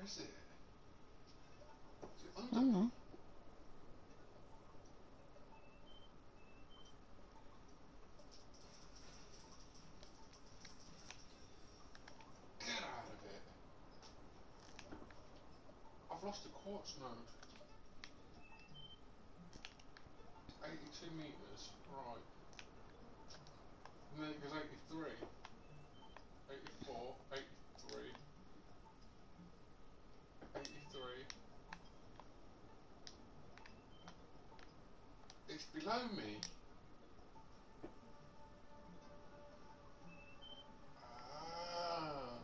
is it? Is it I under don't me? know. Get out of it. I've lost a quartz node. 82 metres, right. And then it goes 83, 84, 83, 83. It's below me. Ah.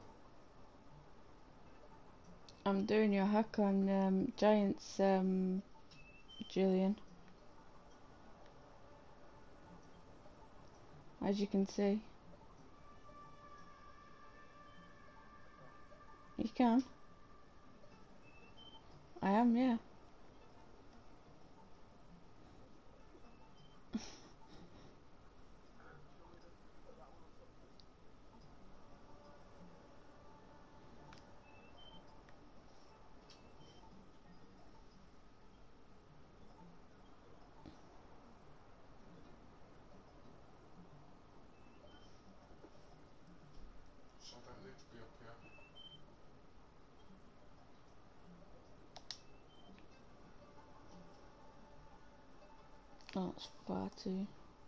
I'm doing your hack on Giants, Julian. As you can see. You can. I am, yeah. So I don't need to be up here. That's far too.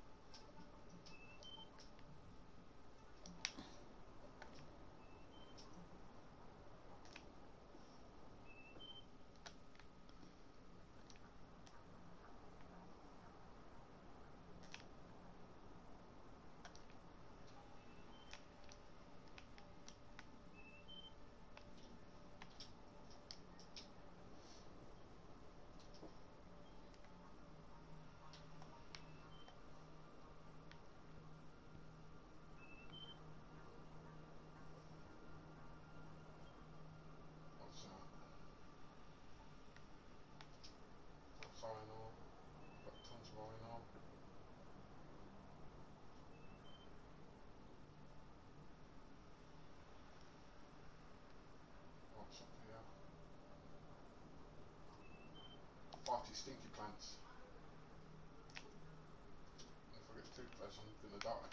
What's that? That's iron ore. Got tons of iron ore. What's up here? Farty stinky plants. And if I get too close, I'm gonna die.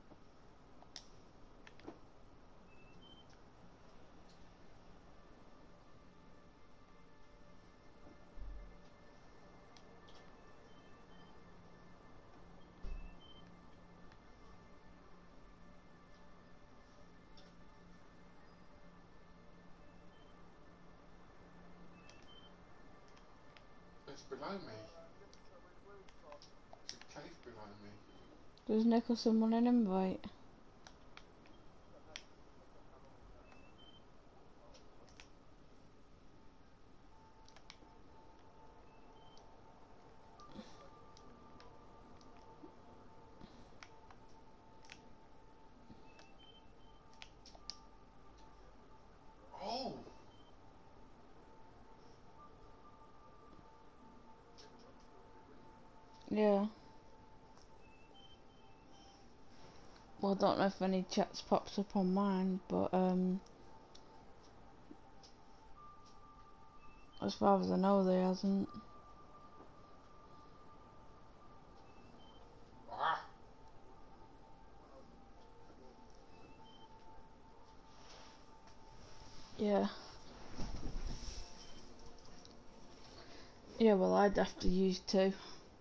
It's below me. It's a cave below me. Does Nicholson want an invite? Oh! Yeah. Well, I don't know if any chats pops up on mine, but as far as I know, there hasn't. Ah! Yeah. Yeah, well, I'd have to use two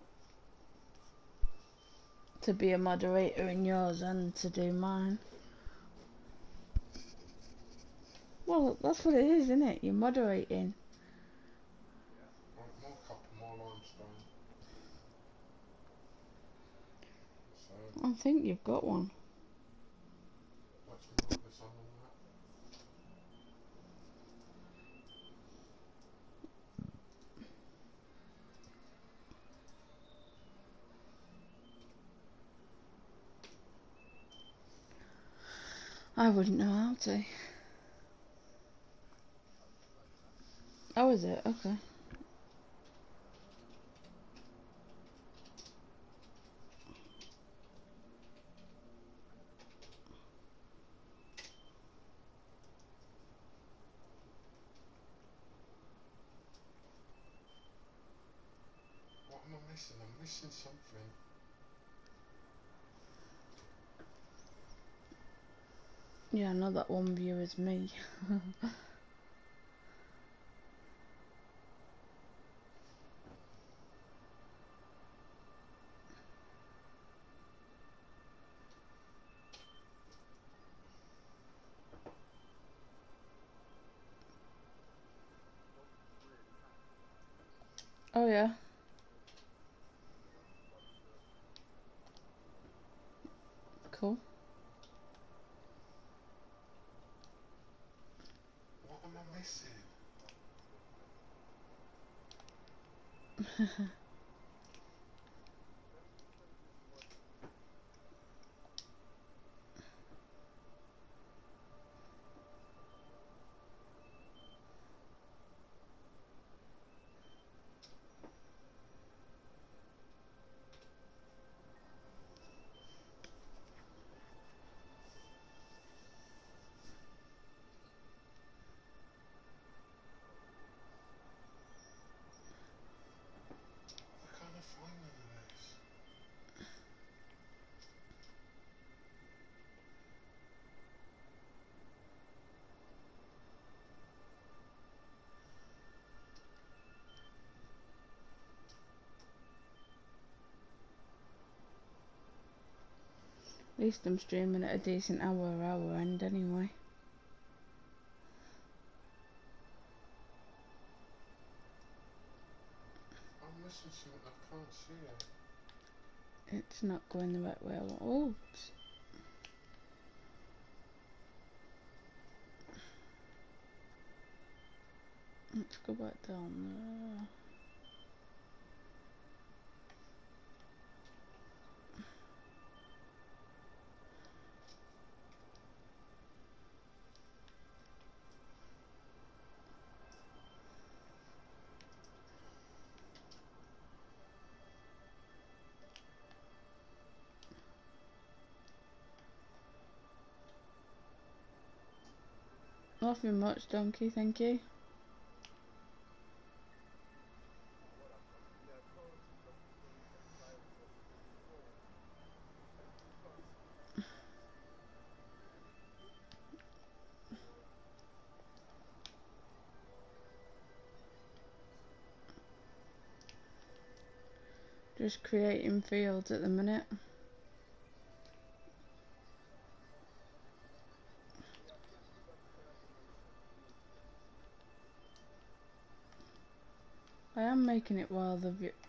to be a moderator in yours and to do mine. Well, that's what it is, isn't it? You're moderating. Right, more copper, more limestone. So, I think you've got one. let's mark this on the map. I wouldn't know how to. Oh, is it? Okay. missing? I'm missing something. Yeah, I know that one view is me. Oh yeah. Cool. What am I missing? Why can't I find none of this? At least I'm streaming at a decent hour end anyway. I'm missing something. I can't see it. It's not going the right way I want. Oops. Let's go back down there. Nothing much, donkey, thank you. Just creating fields at the minute. I am making it while the view.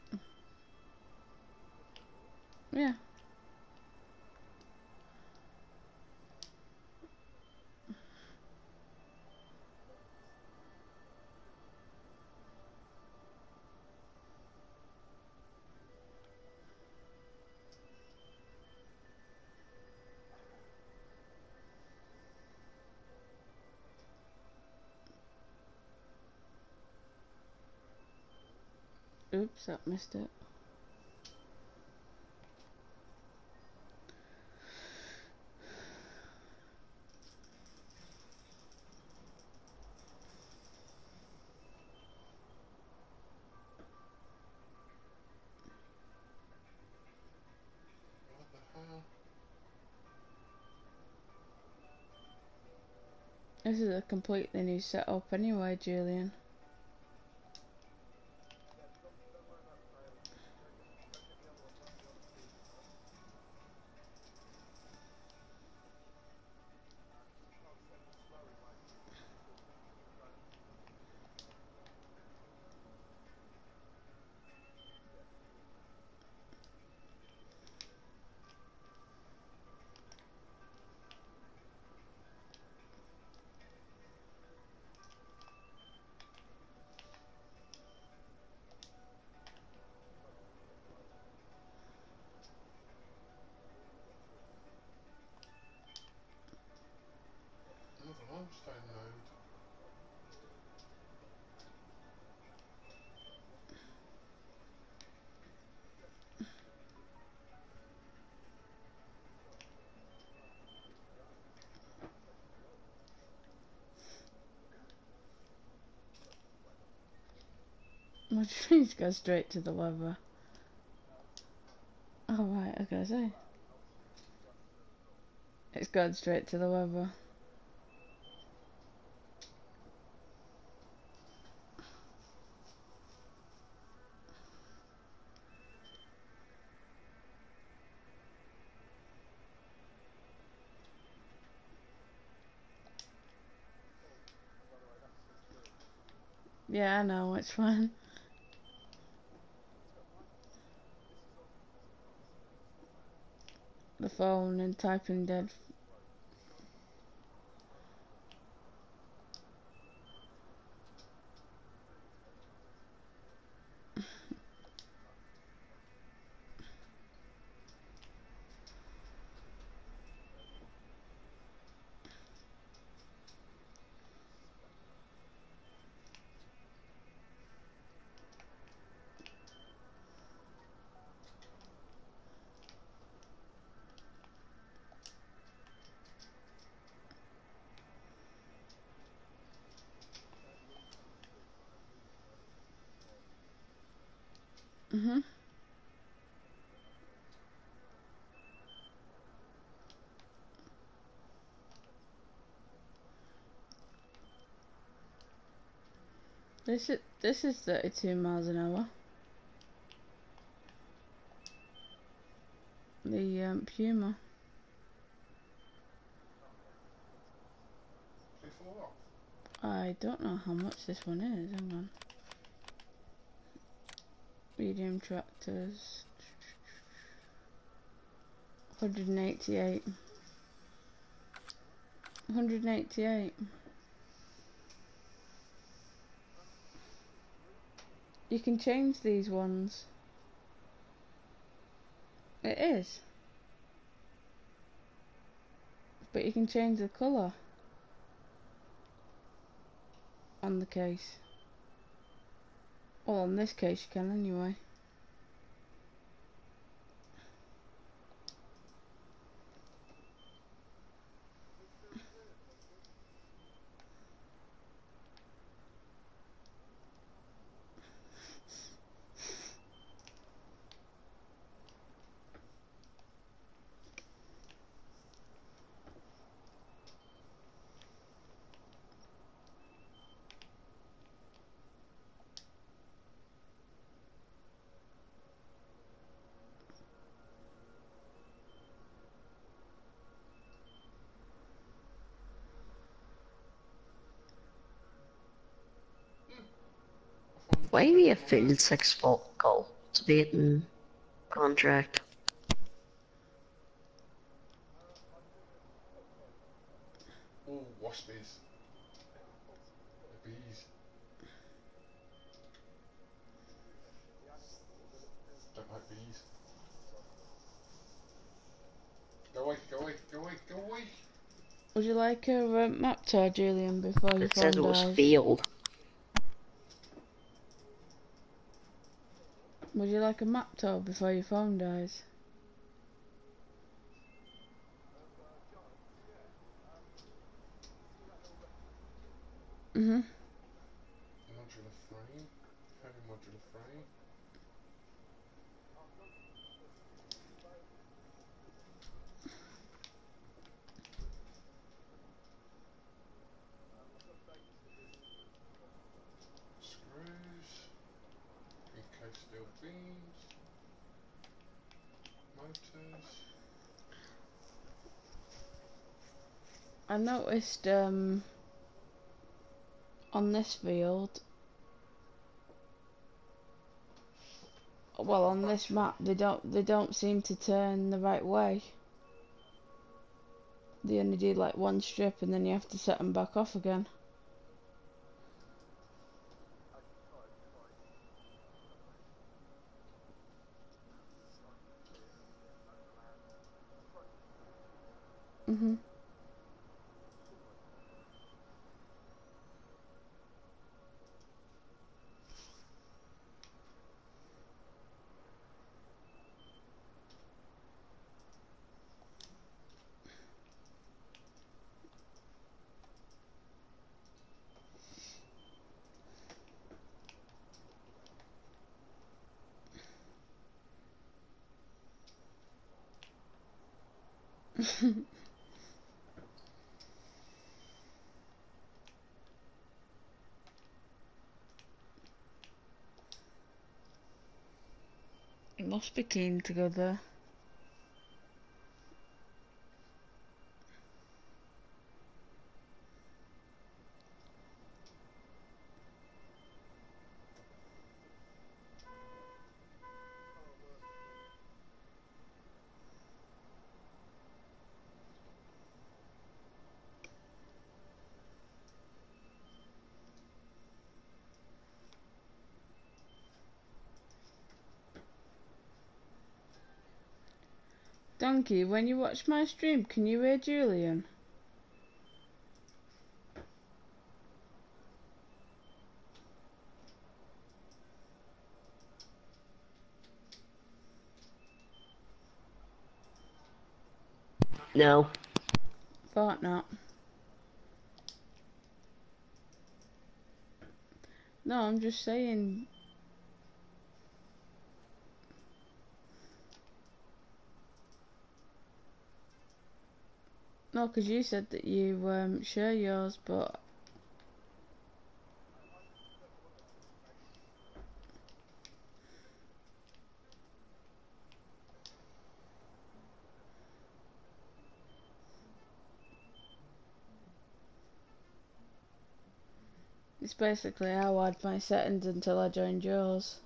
Yeah. Oops, I missed it. What the hell? This is a completely new setup anyway, Julian. Another limestone node. My trees go straight to the lava. Like I say, it's going straight to the weather. Yeah, I know, it's fine. The phone and typing dead. Mhm. This is 32 miles an hour. The Puma. Before what? I don't know how much this one is. Hang on. Medium tractors. 188. 188. You can change these ones. It is. But you can change the colour on the case. Well, in this case you can anyway. Why do you feel 6-foot cultivating contract? Oh, waspies. The bees. Don't like bees. Go away, go away, go away, go away! Would you like a map tour, Julian, before your It says phone it was dies? failed. Would you like a map tour before your phone dies? Mhm. Modular frame. Heavy modular frame. Screws. Encased steel beams. Motors. I noticed on this field, well, on this map, they don't seem to turn the right way. They only do like one strip and then you have to set them back off again. Mhm. You must be keen to go there. Donkey, when you watch my stream, can you hear Julian? No. Thought not. No, I'm just saying. No, because you said that you share yours, but it's basically how I had my settings until I joined yours.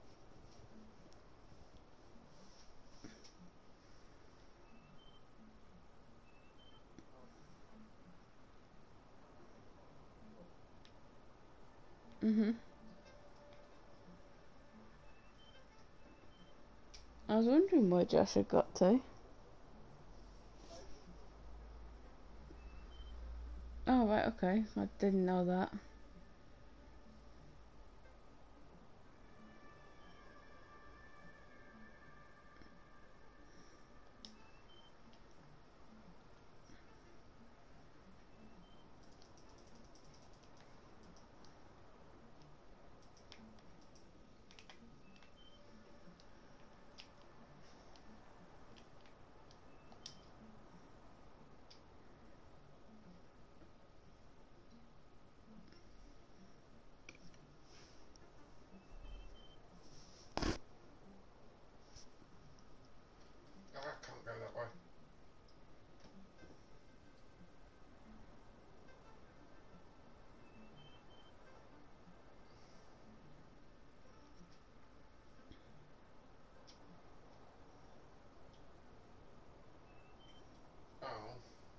I was wondering where Josh had got to. Oh, right, okay. I didn't know that. I can't go that way. Oh.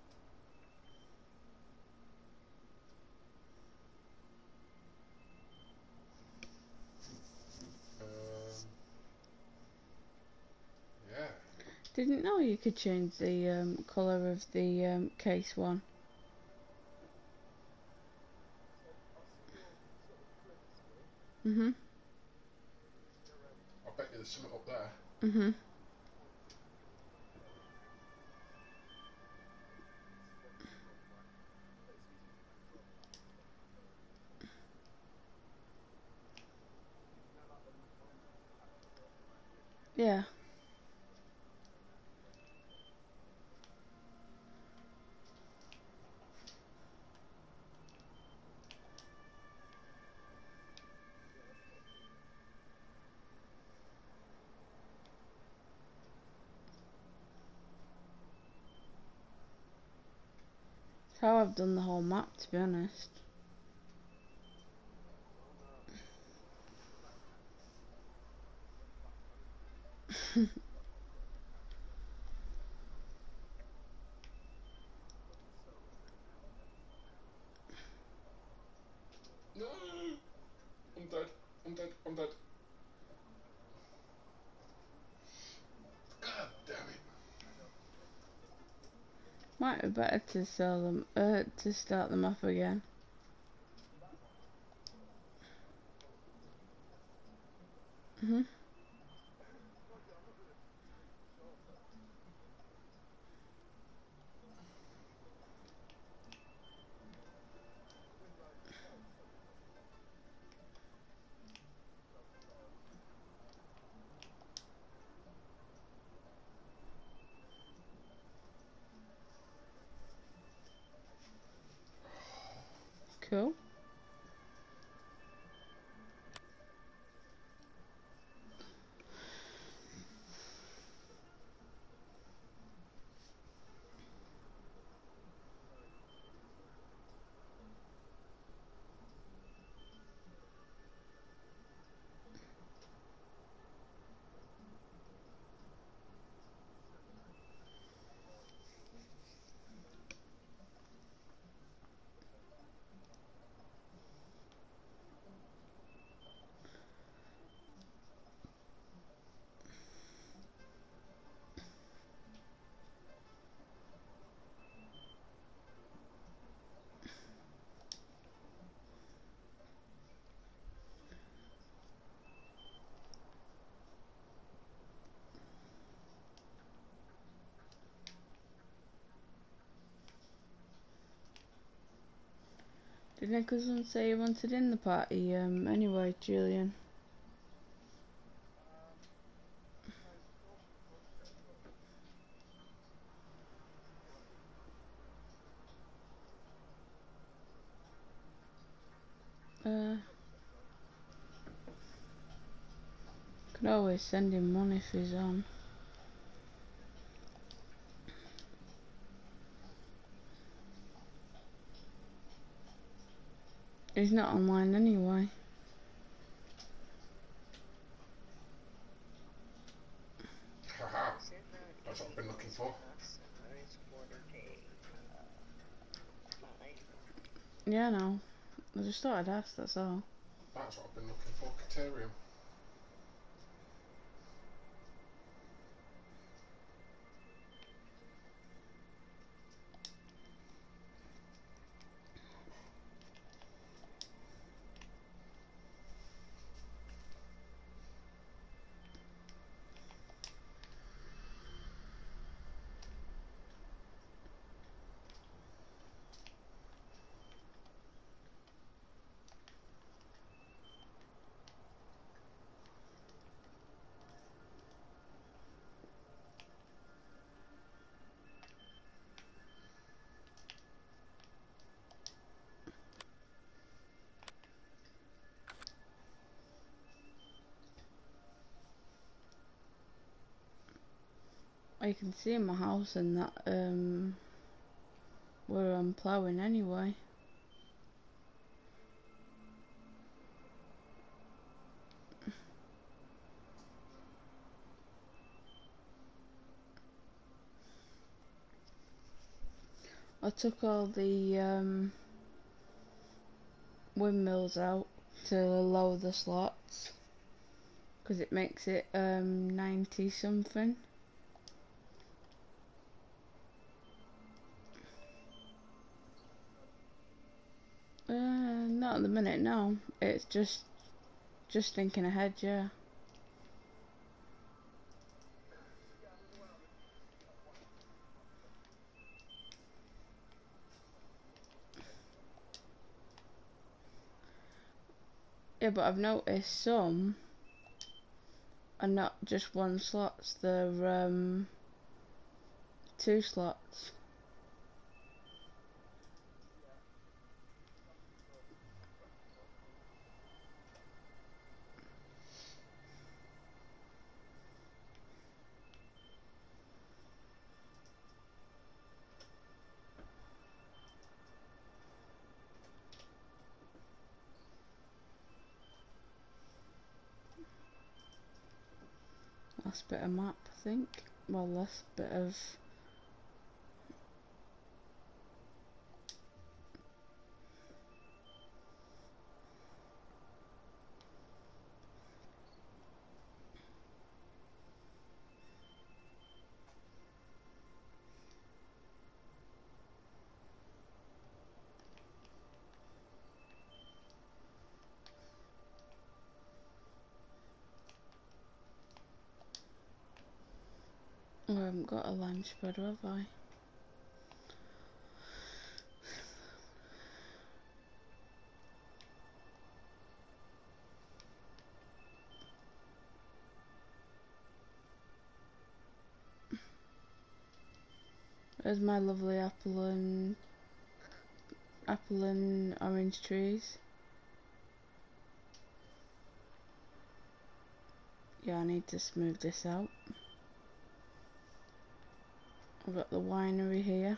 Yeah. Didn't know you could change the colour of the case one. Mhm. I bet you there's something up there. Mhm. Yeah. That's how I've done the whole map, to be honest. No! I'm dead. I'm dead. I'm dead. God damn it. Might be better to sell them, to start them off again. Mhm. Didn't cousin say he wanted in the party, anyway, Julian? Could always send him money if he's on. He's not online anyway. Haha. That's what I've been looking for. Yeah, no. I just thought I'd ask, that's all. That's what I've been looking for. Caterium. You can see my house and that, where I'm ploughing anyway. I took all the windmills out to lower the slots because it makes it 90 something. Not at the minute, no. It's just thinking ahead, yeah. Yeah, but I've noticed some are not just one slots, they're 2 slots. Last bit of map, I think. Well, last bit of... I haven't got a lime spreader, have I? There's my lovely apple and orange trees. Yeah, I need to smooth this out. I've got the winery here.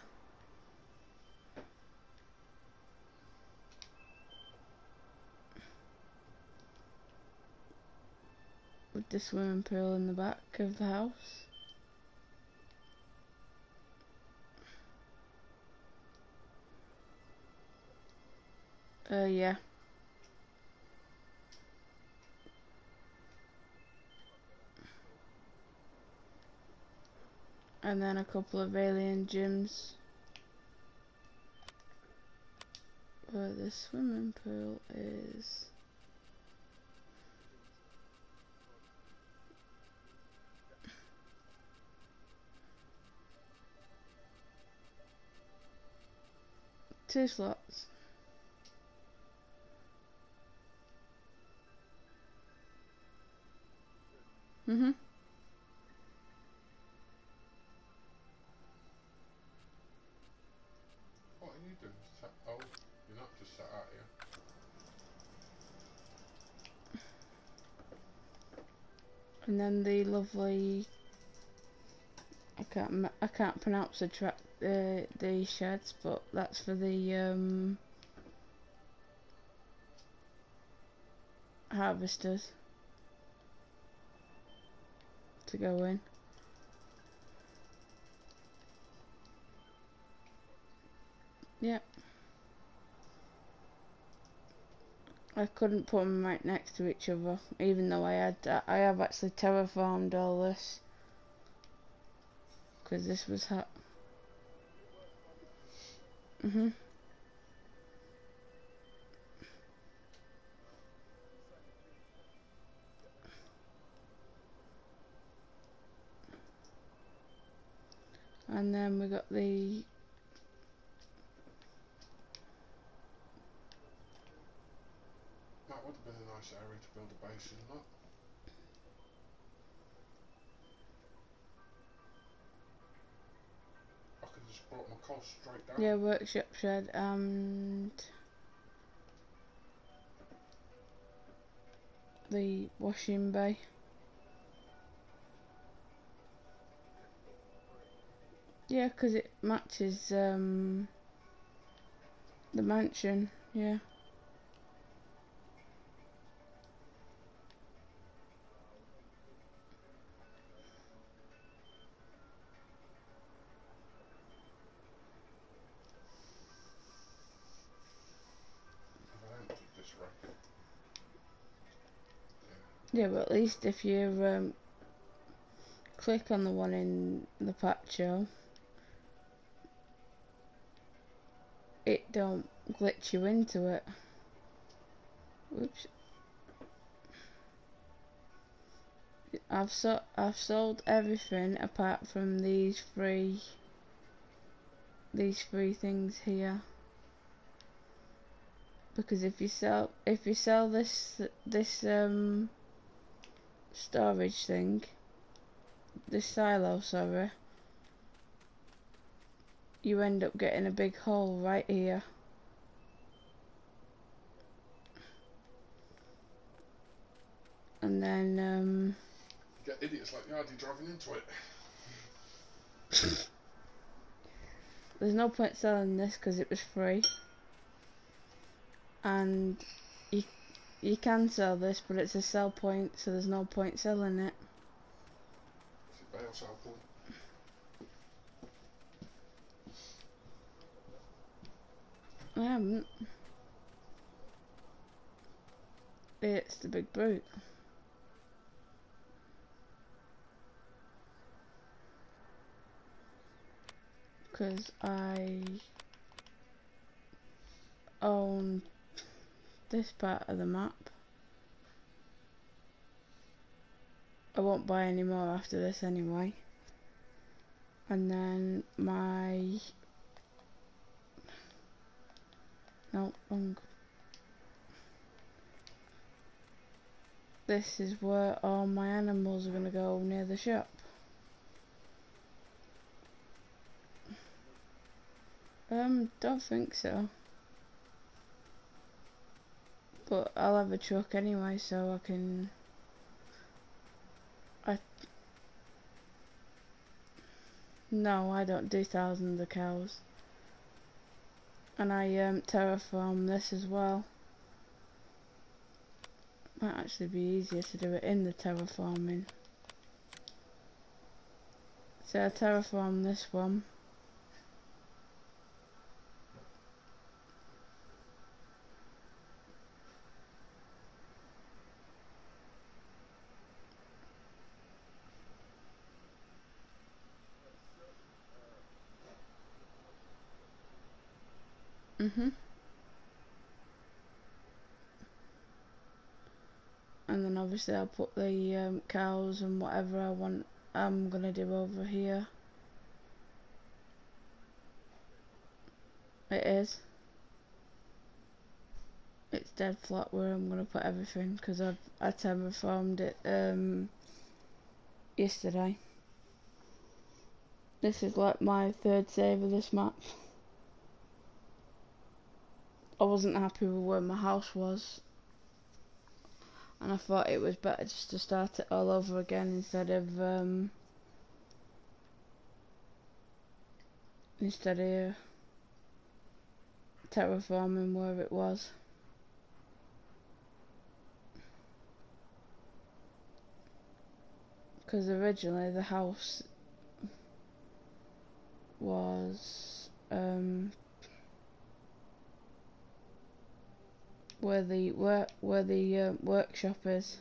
With the swimming pool in the back of the house. Yeah. And then a couple of alien gyms. Where the swimming pool is. Two slots. Mhm. What are you doing? Oh, you're not just sat out here. And then the lovely, I can't pronounce the sheds, but that's for the harvesters to go in. Yep. I couldn't put them right next to each other, even though I have actually terraformed all this, because this was hot. Mhm. And then we got the That would have been a nice area to build a base in, that. I could have just brought my coal straight down. workshop shed and the washing bay. Yeah, 'cause it matches the mansion. Yeah. Have I emptied this rack? Yeah, but at least if you click on the one in the patio, it don't glitch you into it. Oops. I've sold everything apart from these three things here. Because if you sell this storage thing, this silo, sorry, you end up getting a big hole right here. And then You get idiots like Yardy driving into it. there's no point selling this because it was free. And you can sell this, but it's a sell point, so there's no point selling it. Is it bail sale point? I haven't. It's the big brute. Because I own this part of the map. I won't buy any more after this anyway. And then no, wrong. This is where all my animals are gonna go, near the shop. Don't think so. But I'll have a truck anyway, so I can. No, I don't do thousands of cows. And I terraform this as well. Might actually be easier to do it in the terraforming. So I terraform this one. And then obviously I'll put the cows and whatever I'm gonna do over here. It is. It's dead flat where I'm gonna put everything because I terraformed it yesterday. This is like my third save of this map. I wasn't happy with where my house was, and I thought it was better just to start it all over again instead of terraforming where it was. Because originally the house was where the workshop is.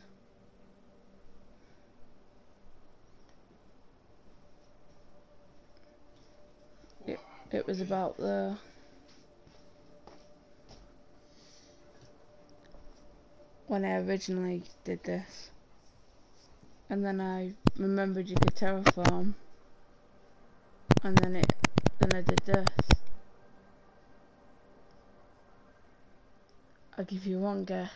It was about the when I originally did this, and then I remembered you could terraform, and then I did this. I'll give you one guess.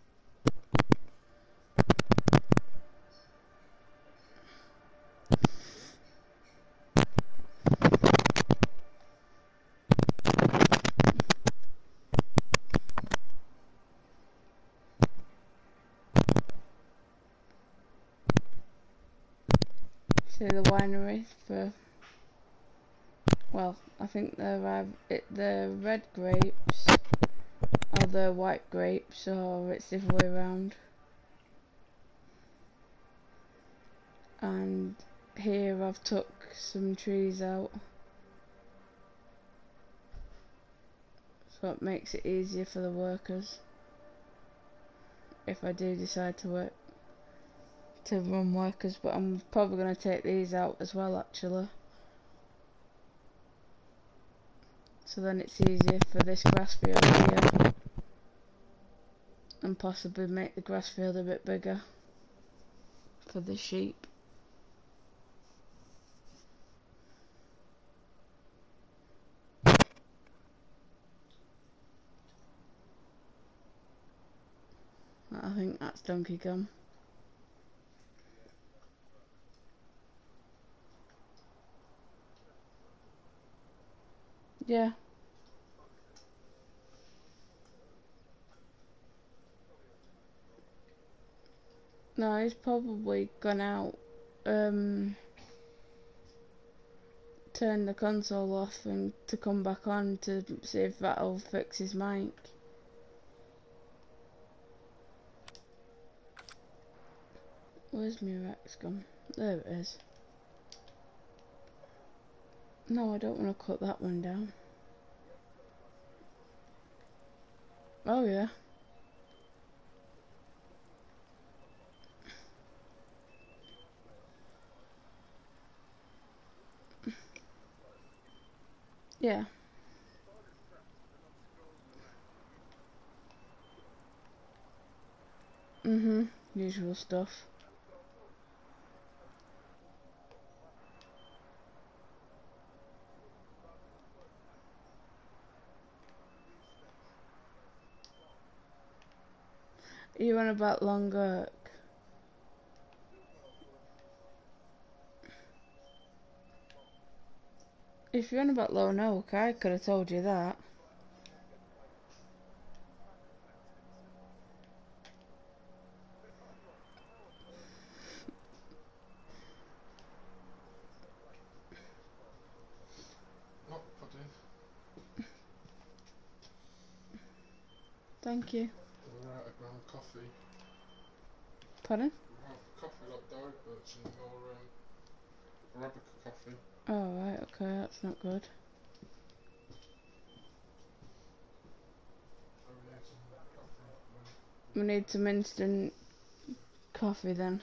See the winery for, well, I think they're red grapes, or the white grapes, or it's the other way around. And here I've took some trees out, so it makes it easier for the workers if I do decide to run workers, but I'm probably going to take these out as well actually, so then it's easier for this grass field here, and possibly make the grass field a bit bigger for the sheep. I think that's Donkey Kong. Yeah. No, he's probably gone out, turn the console off and to come back on to see if that'll fix his mic. Where's my Rex gone? There it is. No, I don't want to cut that one down. Oh yeah. Yeah. Usual stuff. Are you on about Long Oak? If you're on about Lone Oak, I could have told you that. Oh, pudding. Thank you. We're out of ground coffee. Pardon? We're out of coffee like Diet Birch and your Arabica coffee. Oh right, okay, that's not good. So we need some coffee. We need some instant coffee then.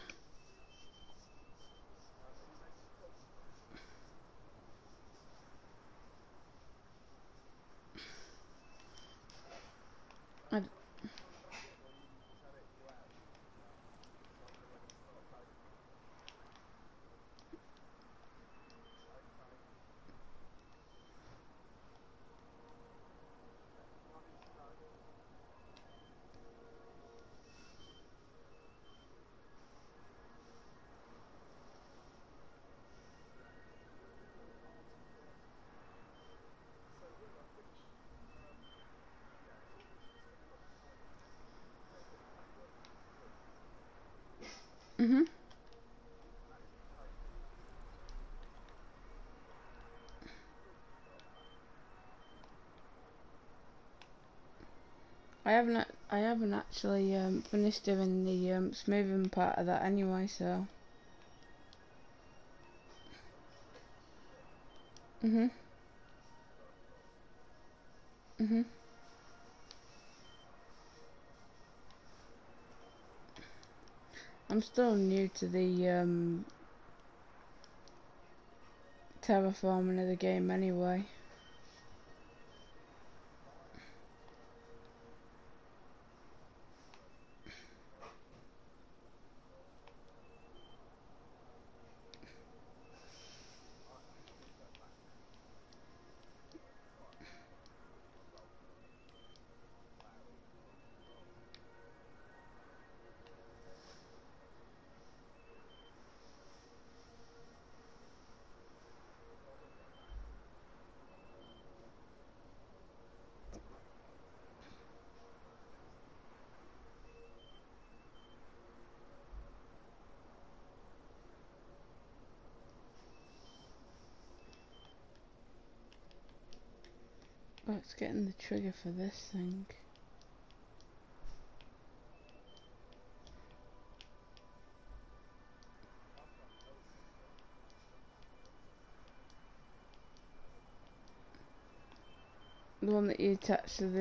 Mhm. I haven't actually finished doing the smoothing part of that anyway, so. Mhm. Mhm. I'm still new to the terraforming of the game anyway. Oh, it's getting the trigger for this thing. The one that you attach to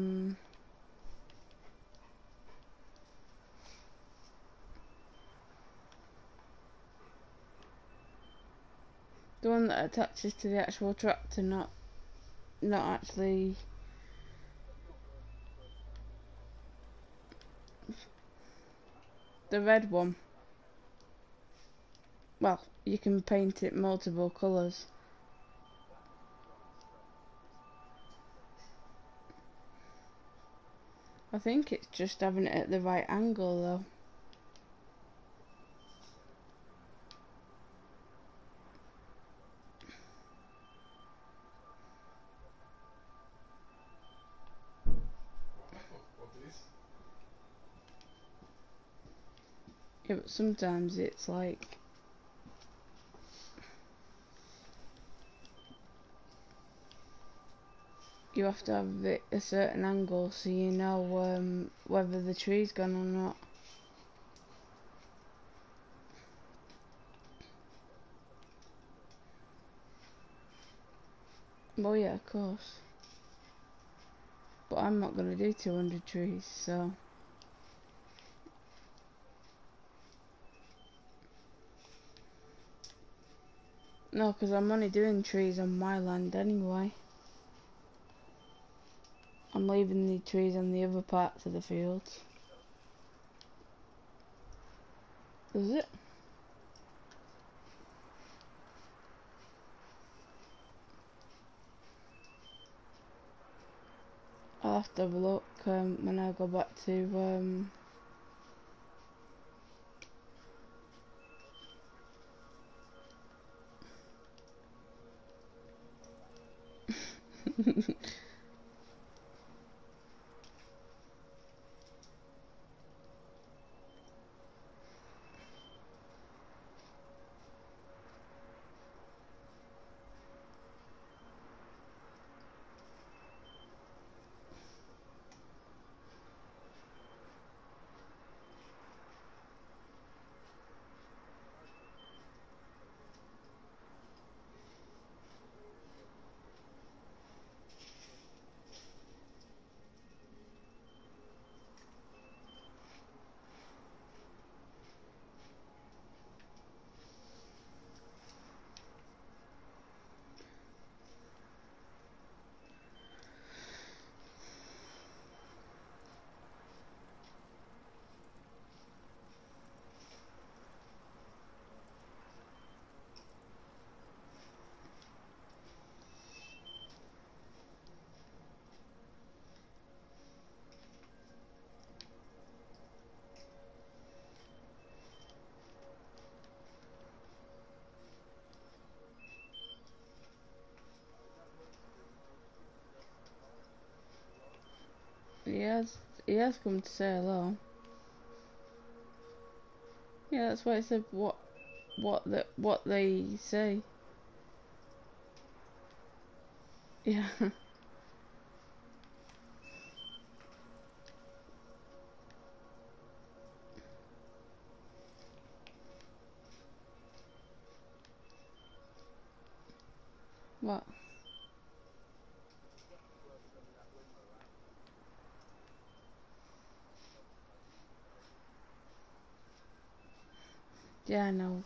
the one that attaches to the actual tractor, not actually the red one. Well, you can paint it multiple colours. I think it's just having it at the right angle though. What is? Yeah, but sometimes it's like you have to have it a certain angle so you know whether the tree's gone or not. Well, yeah, of course. But I'm not going to do 200 trees, so. No, because I'm only doing trees on my land anyway. I'm leaving the trees on the other parts of the fields. Is it? I'll have to have a look when I go back to he has come to say hello. Yeah, that's why I said what they say. Yeah. What? Yeah, I know.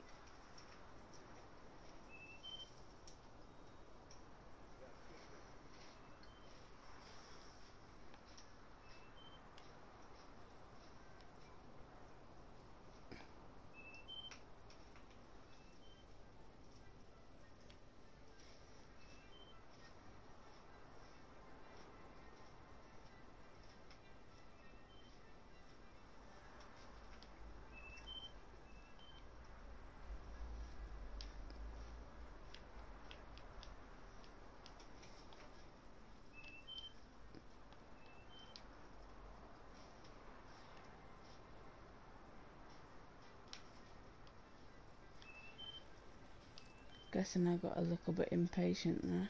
Guessing I got a little bit impatient there.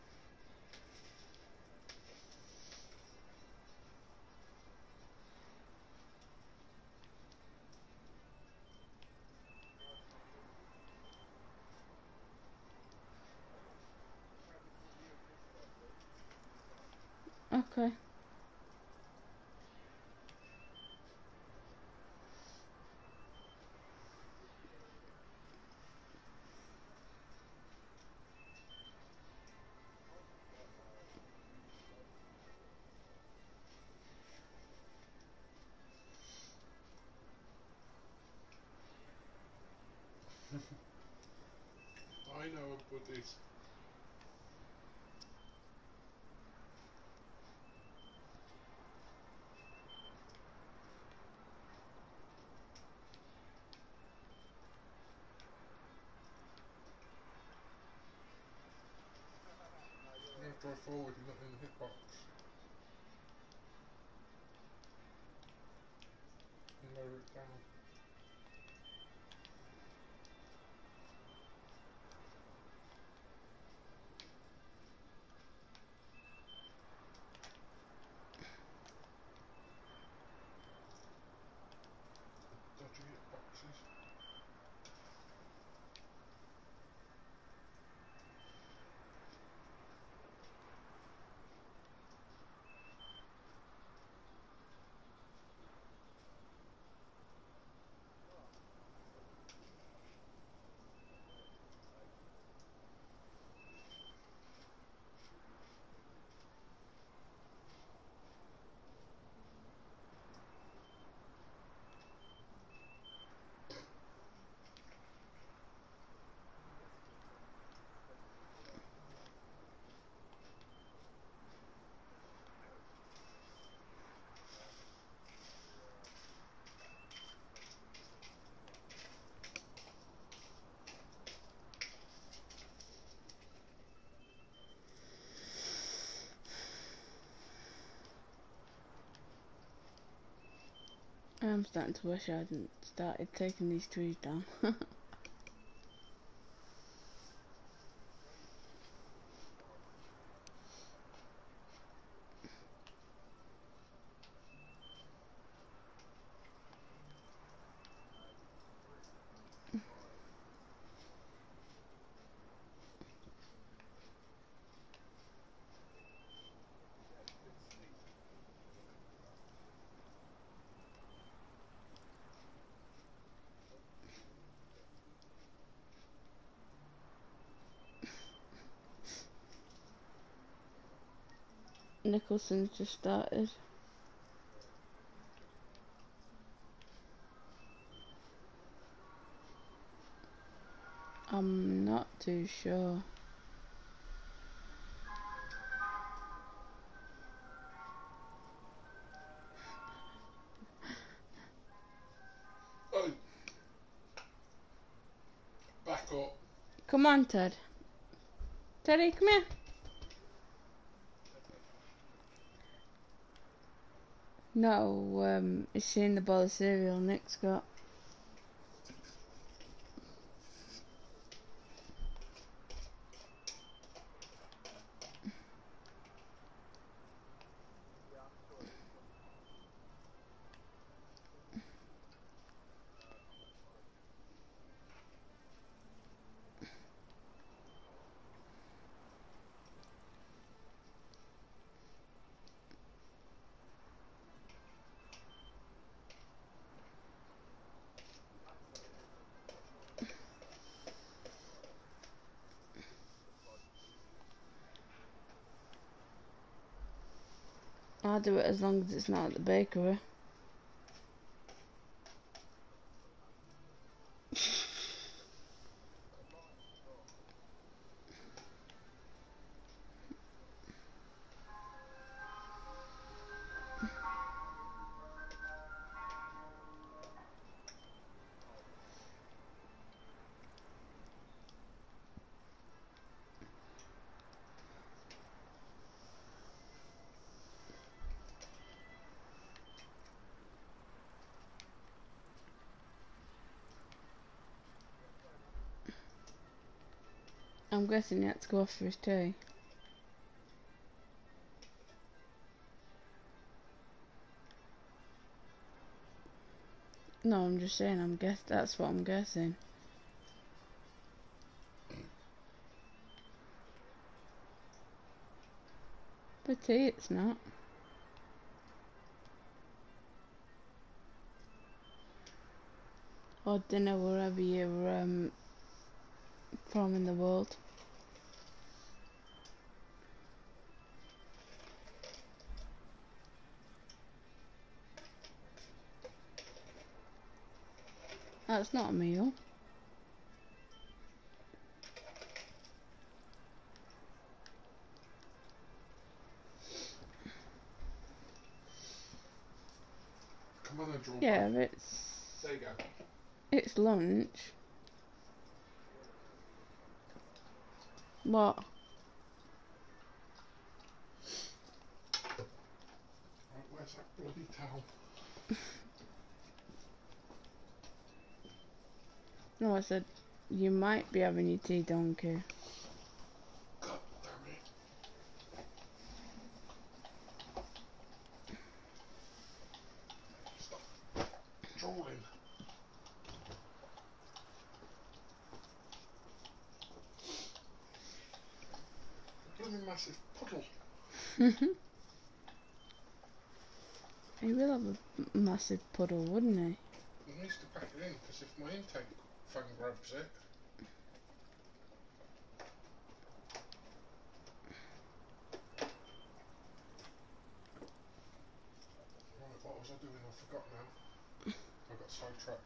Okay. I know, but it's you have to drive forward, you're not in the hitbox. And lower it down. Dodgy hitboxes. I'm starting to wish I hadn't started taking these trees down. Nicholson's just started. I'm not too sure. Oh! Back up. Come on, Ted. Teddy, come here. No, it's seeing the bowl of cereal Nick's got. I'll do it as long as it's not at the bakery. I'm guessing he had to go for his tea. No, I'm just saying, that's what I'm guessing. For tea, it's not. Or dinner, wherever you're from in the world. That's not a meal. Come on, draw. Yeah, There it's you go. it's lunch. What? Right, where's that bloody towel? No, I said you might be having your tea, donkey. God damn it. Stop drooling. Bloody massive puddle. He will have a massive puddle, wouldn't he? He needs to pack it in, because if my intake fan grabs it. Right, what was I doing? I forgot now. I got sidetracked.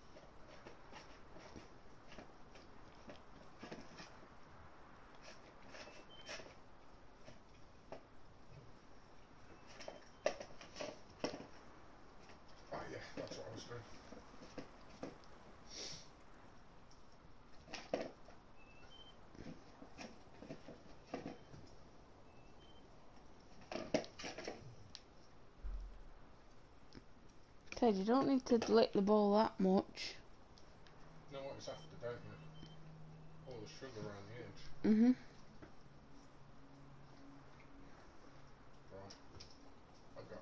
Oh yeah, that's what I was doing. Ted, you don't need to lick the bowl that much. You know what it's after, don't you? All the sugar around the edge. Mhm. Right, I got.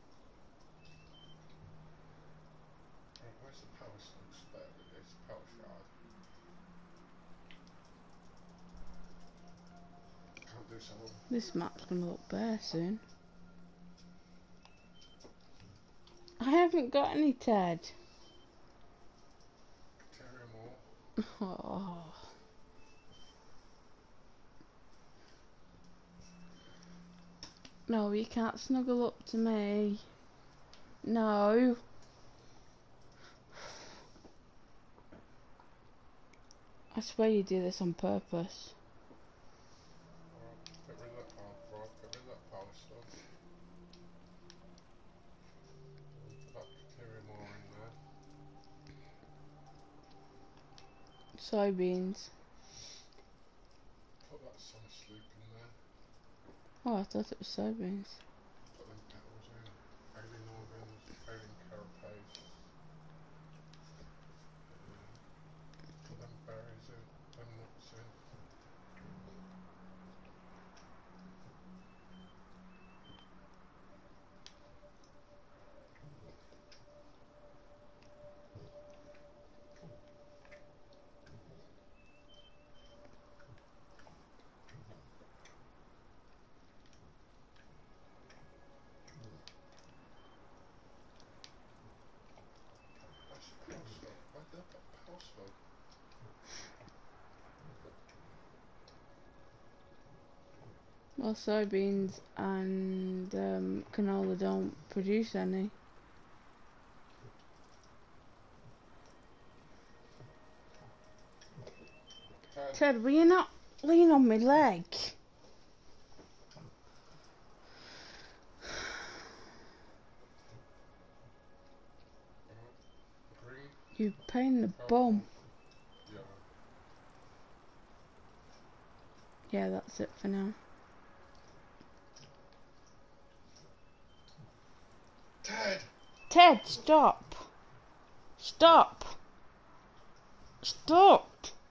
Right, where's the power source? There it is, power shard. Can't do so long. This map's gonna look bare soon. I haven't got any, Ted. Carry 'em all. Oh. No, you can't snuggle up to me. No. I swear you do this on purpose. Alright, get rid of that power. Right, get rid of that power stuff. Put that bacteria more in there. Soybeans. Put that summer sloop in there. Oh, I thought it was soybeans. Put them petals in. Alien organs, alien carapace. Put them berries in, them nuts in. That's your power slug. Why did I put power slug? Well, soybeans and canola don't produce any. Ted, will you not lean on my leg? Green, You pain in the purple, bum. yellow. Yeah, that's it for now. Ted! Ted, stop! Stop! Stop!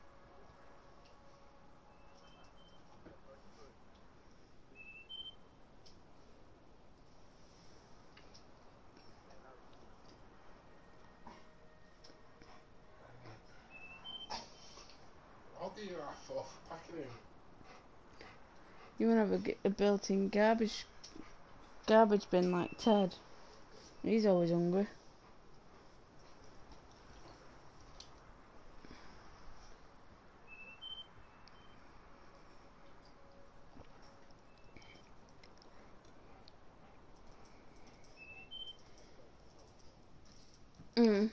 I'll get your ass off. Pack it in. You wanna have a built-in garbage bin like Ted? He's always hungry. Mm.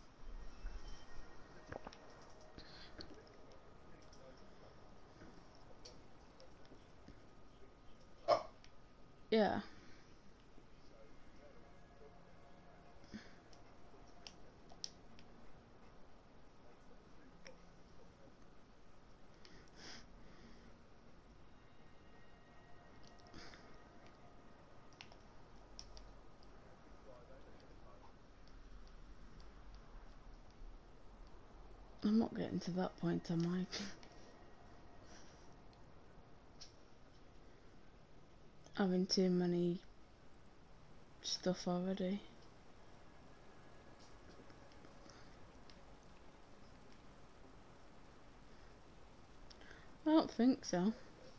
Oh. Yeah. I'm not getting to that point, am I? Having too many stuff already. I don't think so.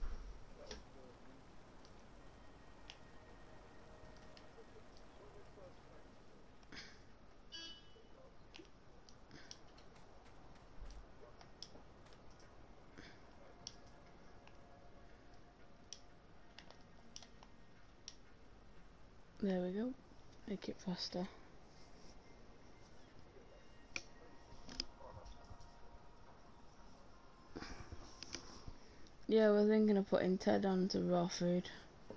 There we go. Make it faster. Yeah, we're thinking of putting Ted onto raw food.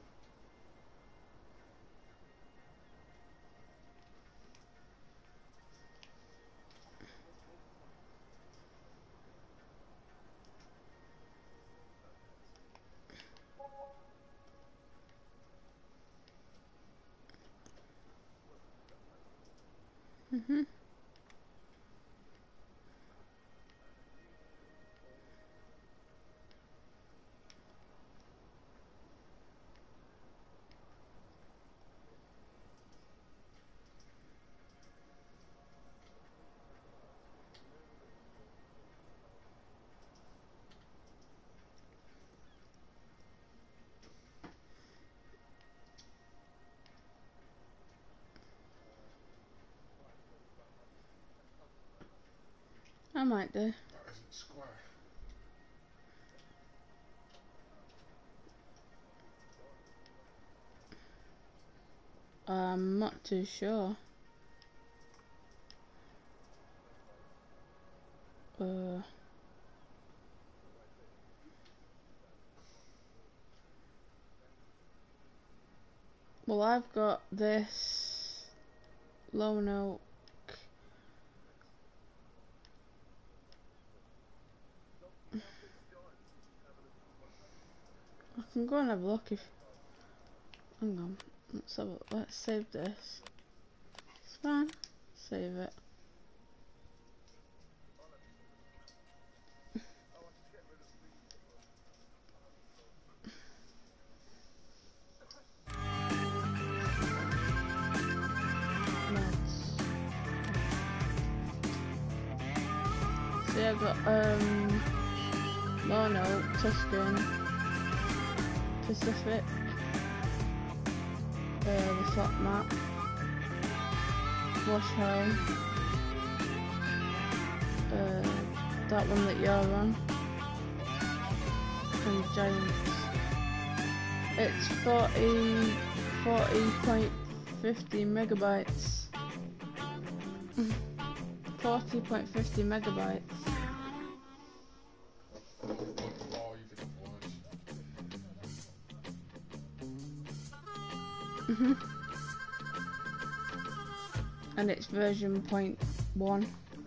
Mhm. I might do. That isn't square. I'm not too sure. Uh, well, I've got this lone oak. I can go and have a look if. Hang on. Let's save this. It's fine. Save it. Mods. See, I've got lone oak, Tuscan, Pacific, the flat map, Wash Home, that one that you're on, and Giants. It's 40.50 megabytes. 40.50 megabytes. And it's version 0.1.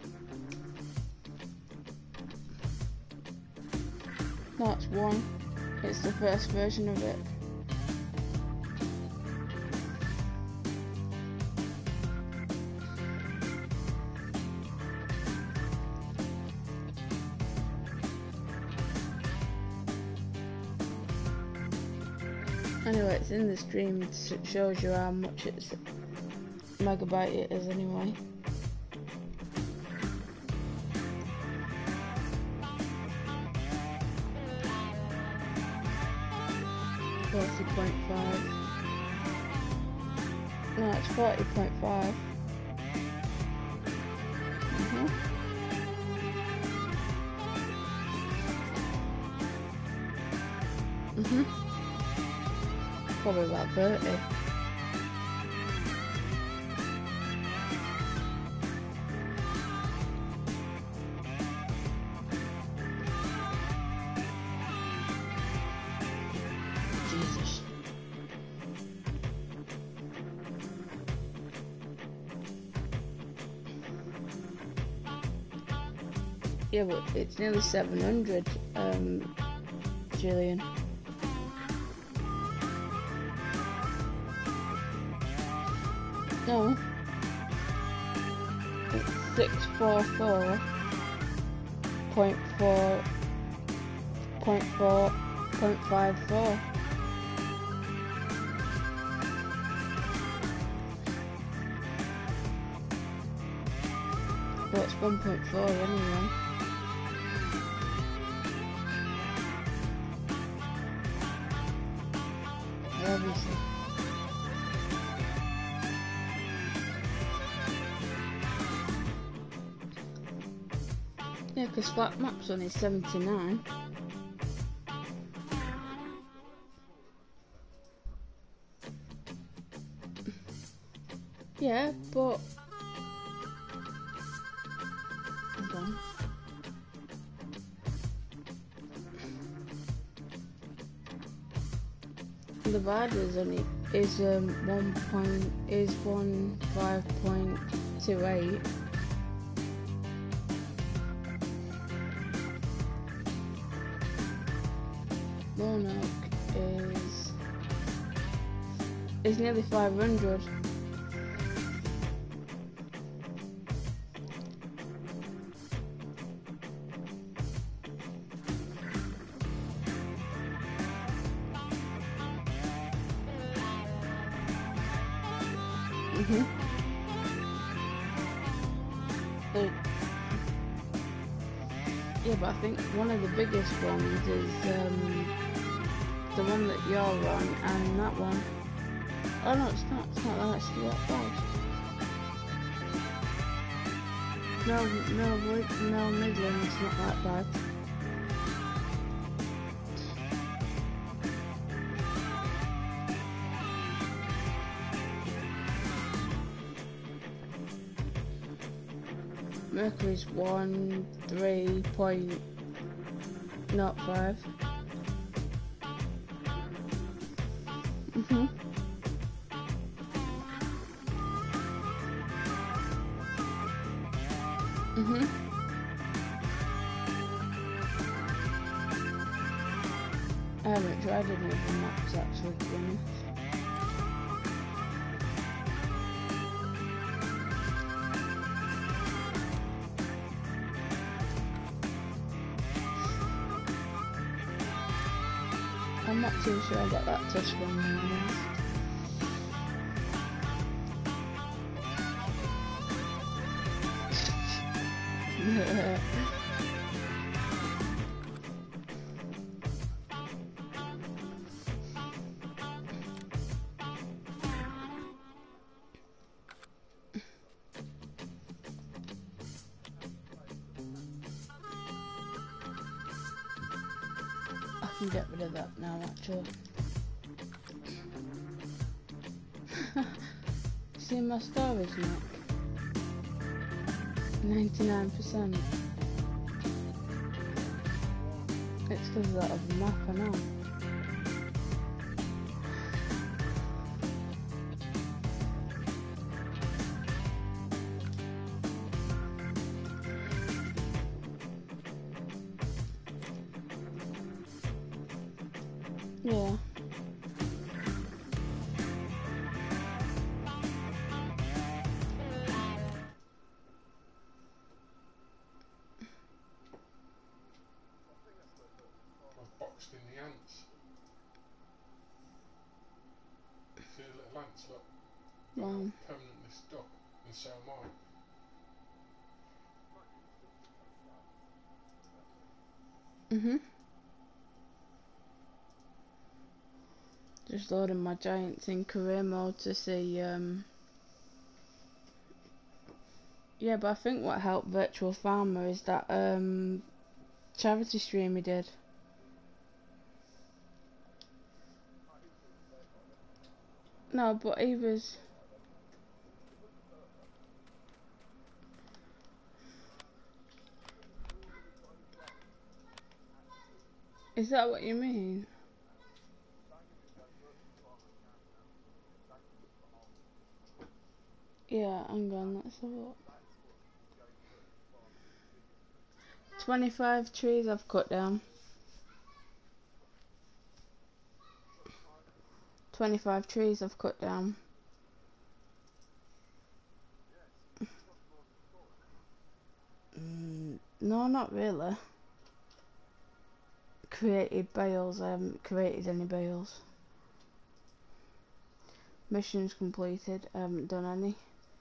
No, it's 1. It's the first version of it. Anyway, it's in the stream. It shows you how much it's megabyte it is anyway. No, it's 40.5. Probably about 30. Jesus. Yeah, but it's nearly 700, Jillian. No. It's 644.4.54. Well, it's 1.4 anyway. Obviously. Yeah, because Flat Map's only 79. Yeah, but... Hold on. The VAD is only... is 15.28. Monarch is nearly 500. Yeah, but I think one of the biggest ones is the one that you're on and that one. Oh no, it's not actually that bad. No, Midland's not that bad. Mercury's 13.05. I haven't tried any of the maps actually, to be honest. I'm not too sure about that touch one now. I can get rid of that now, actually. seen my storage, Nick? 99%. It's because of that other map, I know. Yeah. I've boxed in the ants. See the little ants, look. They're Wow. not permanently stuck, and so am I. Mhm. Just loading my giants in career mode to see. Yeah, but I think what helped Virtual Farmer is that charity stream he did. No, but he was. Is that what you mean? Yeah, hang on, let's have a look. 25 trees I've cut down. 25 trees I've cut down. No, not really. Created bales, I haven't created any bales. Missions completed, I haven't done any.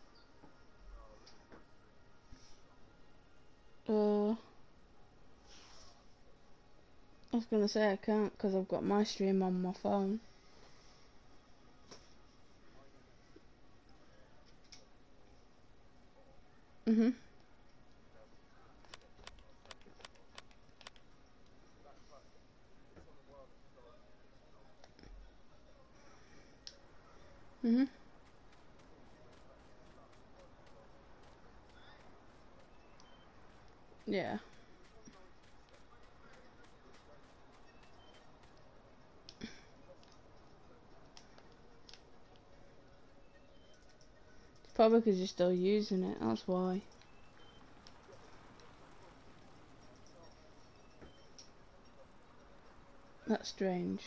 I was gonna say I can't because I've got my stream on my phone. Mhm. Mhm. Yeah. Probably because you're still using it, that's why. That's strange.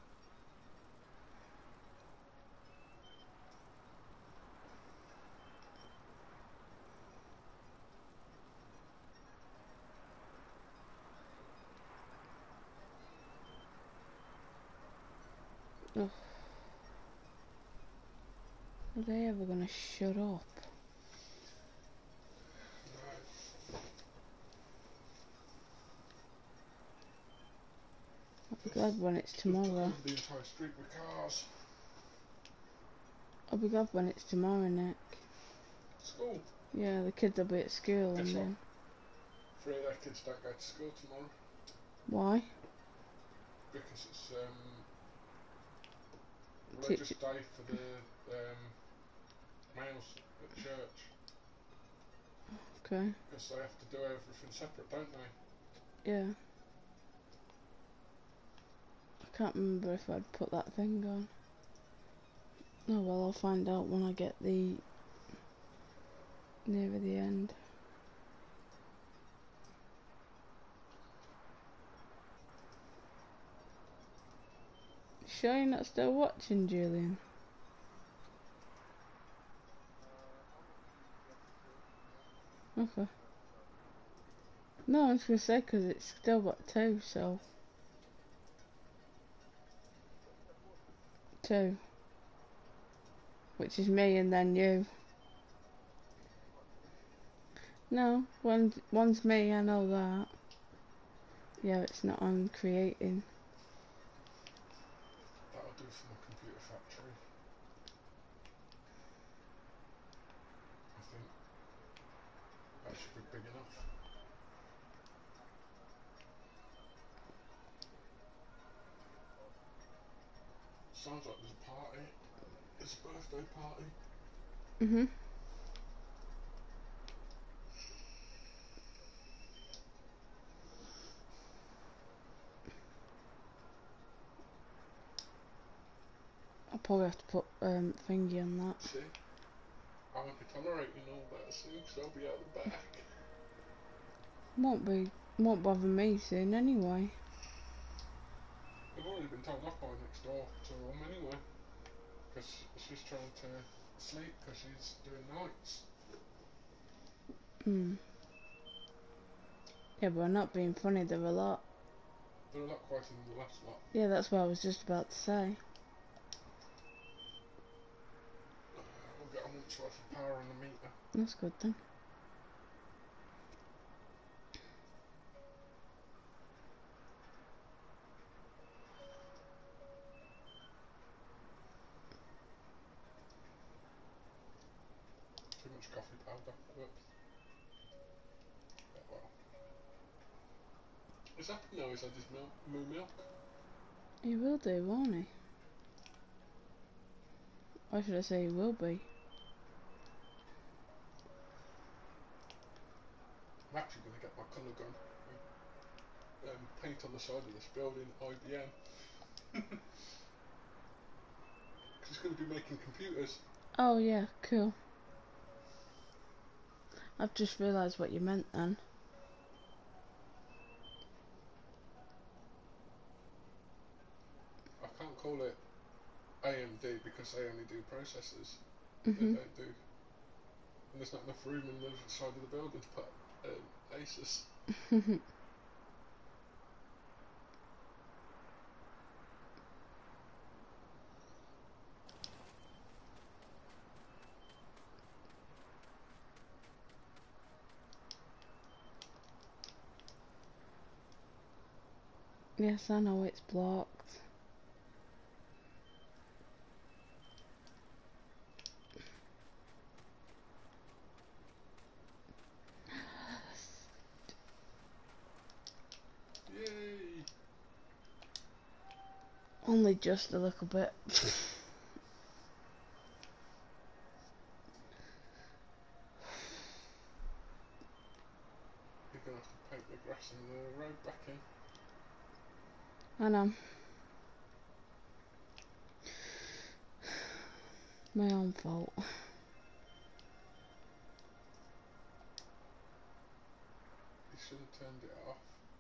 Ugh. Are they ever gonna shut up? I'll be glad when it's tomorrow. The entire street with cars. I'll be glad when it's tomorrow, Nick. School. Yeah, the kids will be at school Guess and what? then. 3 of their kids don't go to school tomorrow Why? because it's religious day for the males at church. Okay. Because they have to do everything separate, don't they? Yeah. I can't remember if I'd put that thing on. Oh well, I'll find out when I get nearer the end. Sure you're not still watching, Julian? Okay. No, I was gonna say because it's still got two, so. Two. Which is me and then you. No, one's me, I know that. Yeah, it's not on creating. That'll do for my computer factory. I think that should be big enough. Sounds like there's a party. It's a birthday party. Mhm. I'll probably have to put thingy on that. See? I won't be tolerating all that soon because I'll be out the back. Won't bother me soon anyway. I've already been told off by next door to room anyway. Because she's trying to sleep because she's doing nights. Hmm. Yeah, but I'm not being funny, they're a lot. They're a lot quieter than the last lot. Yeah, that's what I was just about to say. We'll get a month's worth of power on the meter. That's good then. Too much coffee powder. Whoops. Yeah, well. He's happy now he's had his moo milk. He will do, won't he? Why should I say he will be? I'm actually going to get my colour gun and paint on the side of this building IBM. Because it's going to be making computers. Oh yeah, cool. I've just realised what you meant then. I can't call it AMD because they only do processors. They Mhm. don't do. And there's not enough room in the side of the building to put Asus. Yes, I know it's blocked. Yay! Only just a little bit. You're going to have to paint the grass and the road back in. I know. My own fault. You should have turned it off.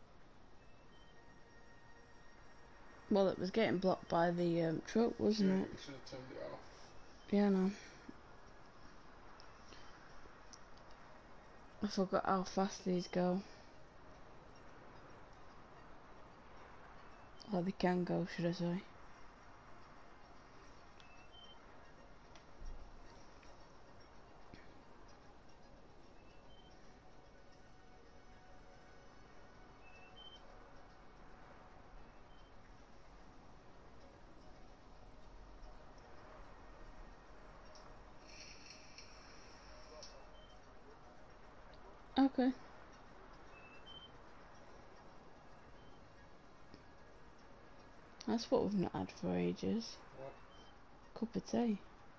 Well, it was getting blocked by the truck, Yeah, wasn't you it? should have turned it off. Yeah, I know. I forgot how fast these go. Or they can go, should I say. Okay. That's what we've not had for ages. What? Cup of tea.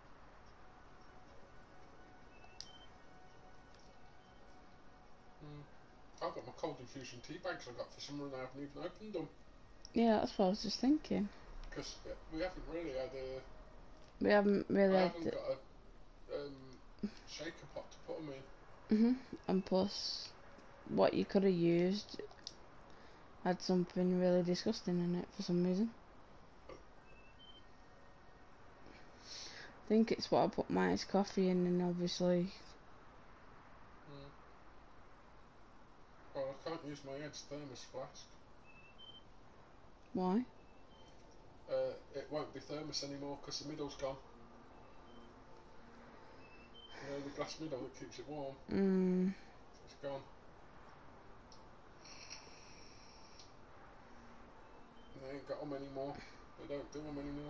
I've got my cold infusion tea bags I got for summer and I haven't even opened them. Yeah, that's what I was just thinking. Because we haven't really had a. We haven't really I had haven't got a shaker pot to put them in. And plus, what you could have used had something really disgusting in it for some reason. I think it's what I put my iced coffee in, and obviously. Well, I can't use my Ed's thermos flask. Why? It won't be thermos anymore because the middle's gone. You know, the glass middle that keeps it warm. It's gone. And they ain't got them anymore. They don't do them anymore.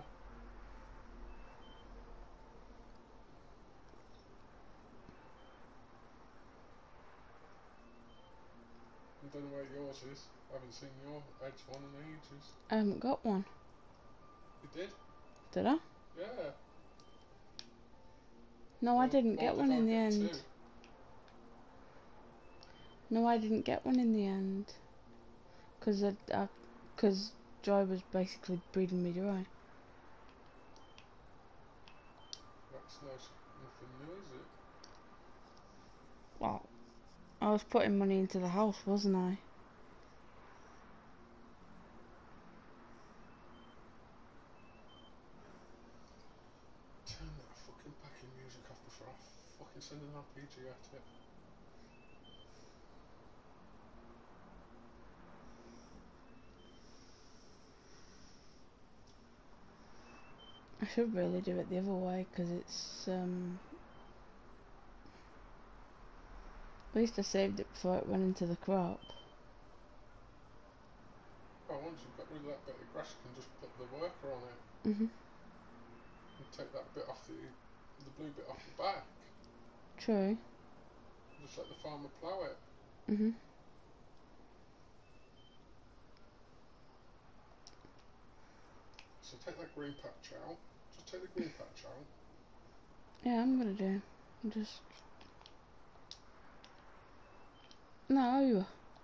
I don't know where yours is. I haven't seen your Ed's one in ages. I haven't got one. You did? Did I? Yeah. No, I didn't Or get did one I in the get end. two? No, I didn't get one in the end. Cause Joy was basically breeding me dry. That's nothing new, is it? Well, I was putting money into the house, wasn't I? Turn that fucking packing music off before I fucking send an RPG at it. I should really do it the other way, because it's, at least I saved it before it went into the crop. Well, once you've got rid of that bit of grass, you can just put the worker on it. Mhm. And take that bit off the blue bit off the back. True. Just let the farmer plough it. Mhm. So take that green patch out. Just take the green patch out. Yeah, I'm gonna do. Just no.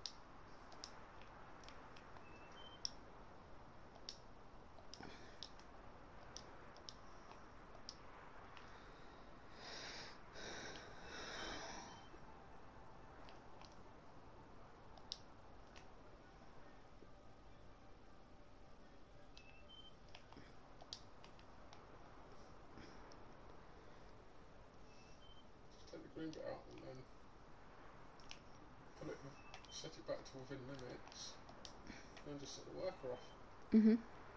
Just take the green bit out and then set it back to within limits. And then just set the worker off. Mhm.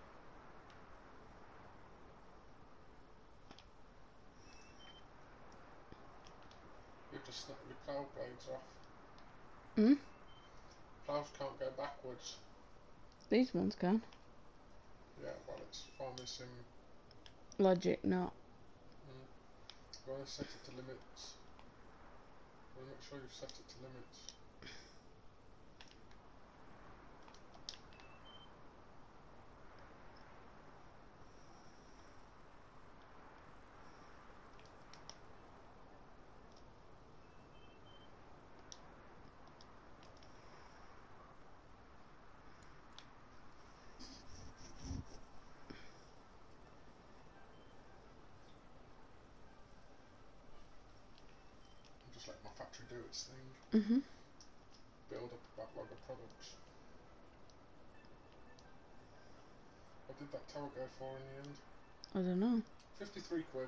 You just snap your plough blades off. Mm. Ploughs can't go backwards. These ones can. Yeah, well, it's farming sim. Logic, not. You want to set it to limits. You want to make sure you've set it to limits. Just let my factory do its thing. Mhm. Build up a backlog of products. What did that tower go for in the end? I don't know. 53 quid.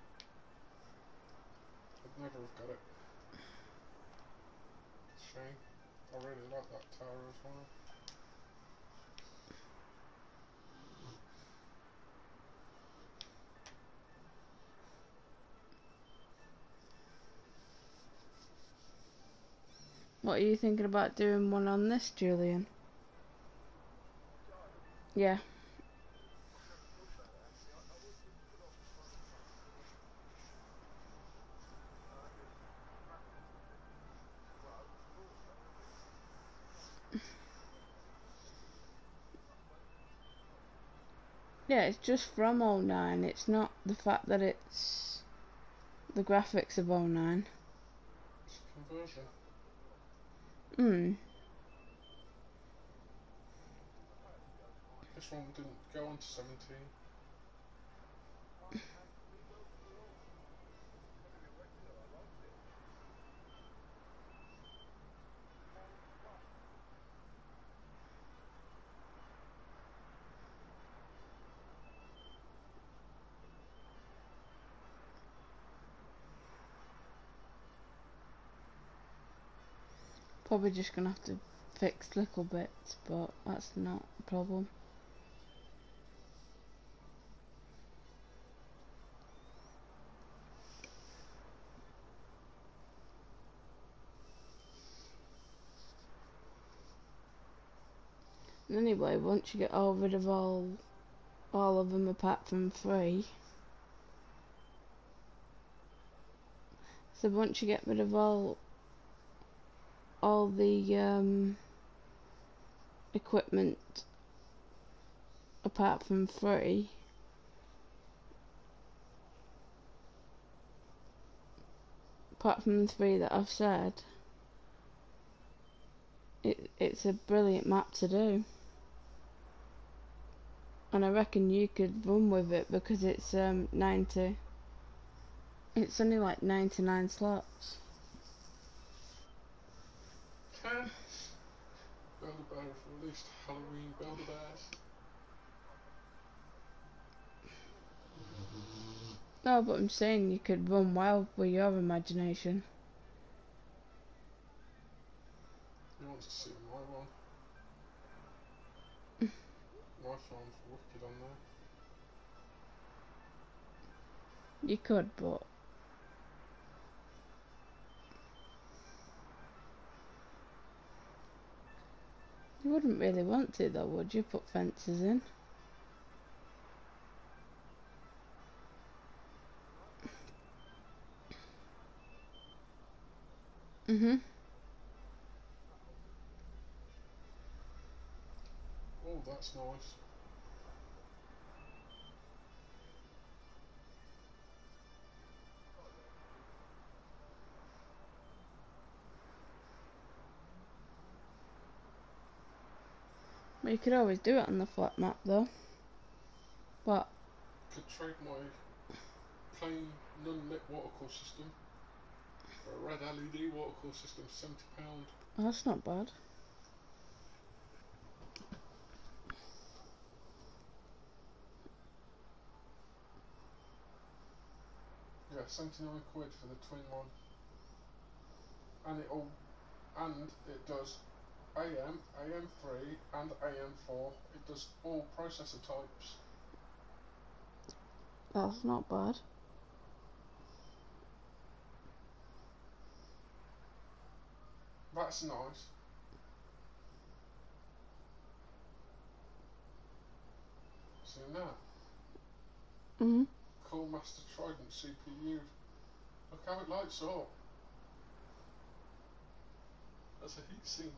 I'd never have got it. Shame. I really like that tower as well. What are you thinking about doing one on this, Julian? Yeah. Yeah, it's just from '09. It's not the fact that it's the graphics of '09. It's a conversion. Hmm. This one didn't go on to 17. Probably just gonna have to fix little bits, but that's not a problem. Anyway, once you get rid of all of them apart from 3. So once you get rid of all the equipment apart from 3, apart from the three that I've said, it's a brilliant map to do. And I reckon you could run with it because it's 90. It's only like 99 slots. Can Build-A-Bear have released Halloween Build-A-Bears? No, but I'm saying you could run wild with your imagination. Who wants to see my one? My farm's wicked on there. You could, but you wouldn't really want to though, would you? Put fences in. Oh, that's nice. But you could always do it on the flat map though. What? Could trade my plain non-lit watercourse system for a red LED watercourse system, £70. Oh, that's not bad. Yeah, 79 quid for the twin one. And it does AM, AM3 and AM4. It does all processor types. That's not bad. That's nice. See now? Cool Master Trident CPU. Look how it lights up. That's a heatsink.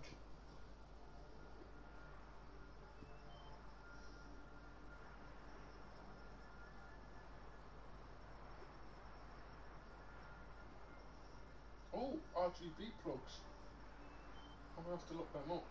Oh, RGB plugs. I'm gonna have to look them up.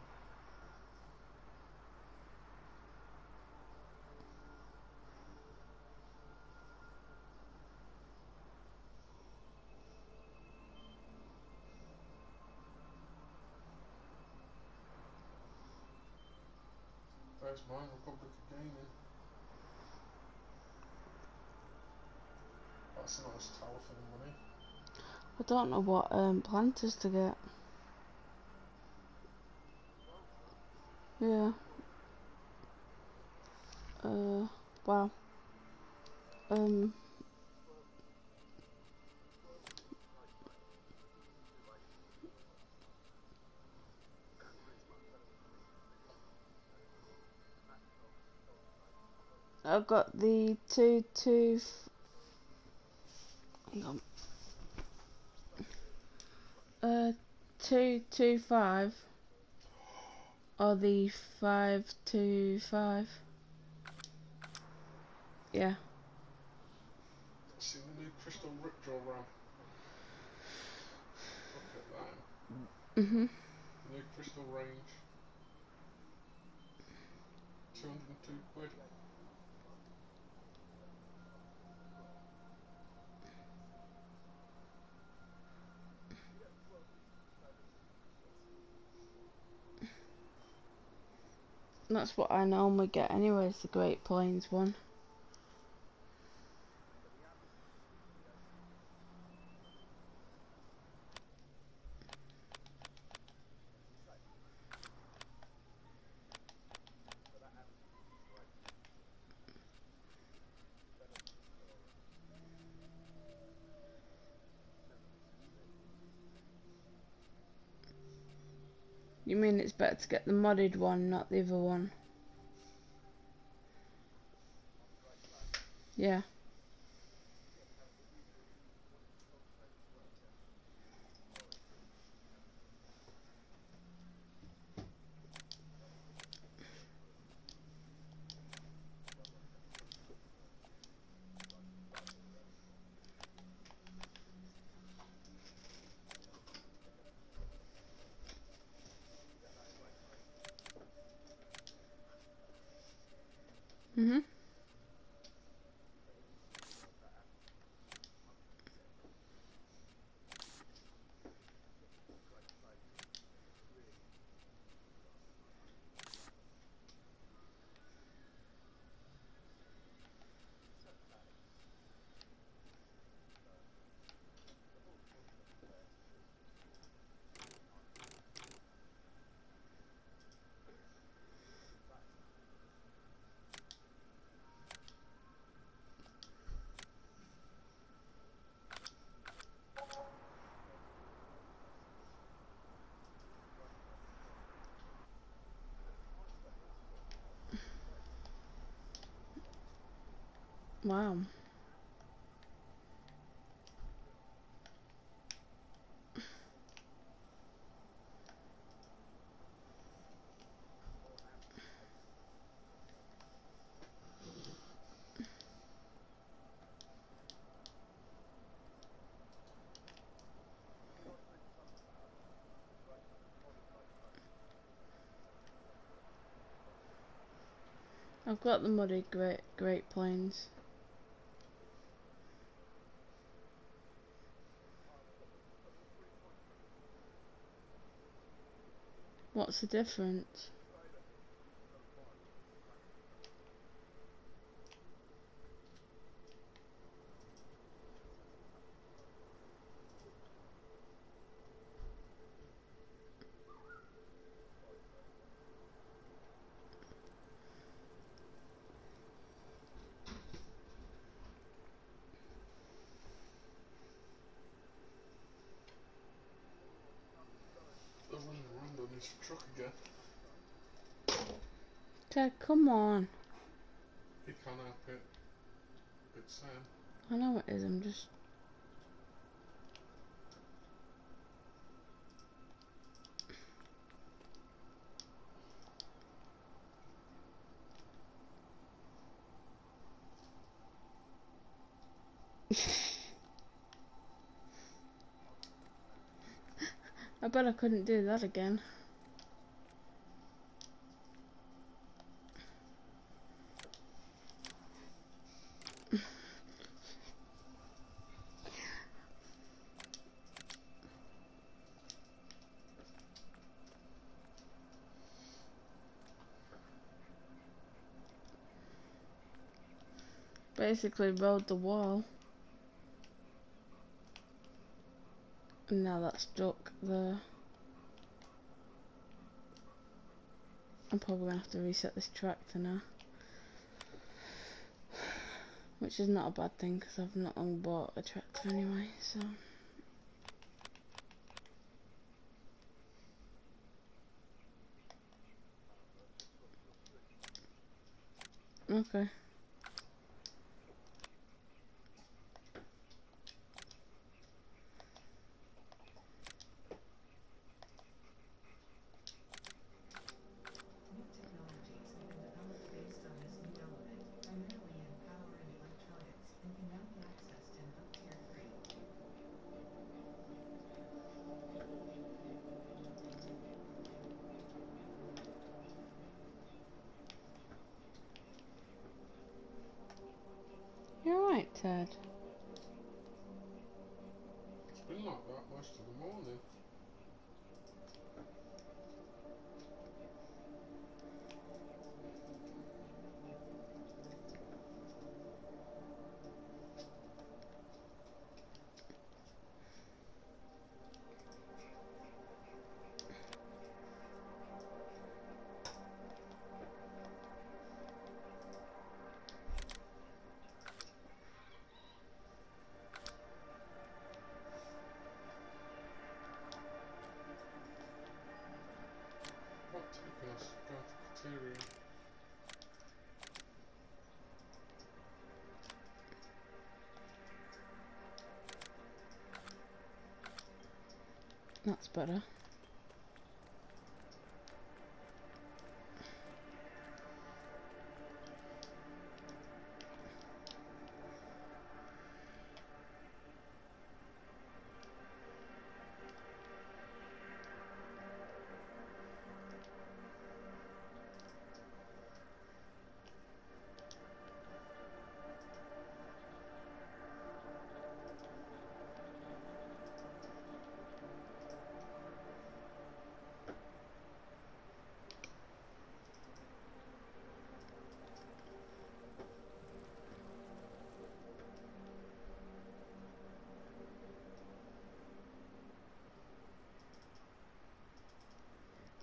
There's mine, Republic of Gaming. That's a nice tower for the money. I don't know what planters to get. Yeah. Wow. I've got the hang on. 225 or the 525. Yeah. See the new Crystal Ripjaw RAM. Look at that. New Crystal range. 202 quid. That's what I normally get anyway, it's the Great Plains one. You mean it's better to get the modded one, not the other one? Yeah. Mhm. Wow. I've got the muddy Great Plains. What's the difference? They're running around on this truck again. Ted, come on. He can't help it. It's Sam. I know it is, I'm just... I bet I couldn't do that again. Basically rode the wall. And now that's stuck there. I'm probably gonna have to reset this tractor now. Which is not a bad thing because I've not long bought a tractor anyway, so... Okay. New technologies have been developed based on this new element, primarily in power and electronics, and can now be accessed in Hub Tier 3. You're right, Ted. It's been like that most of the morning. What taking us to go to Kateria? That's better.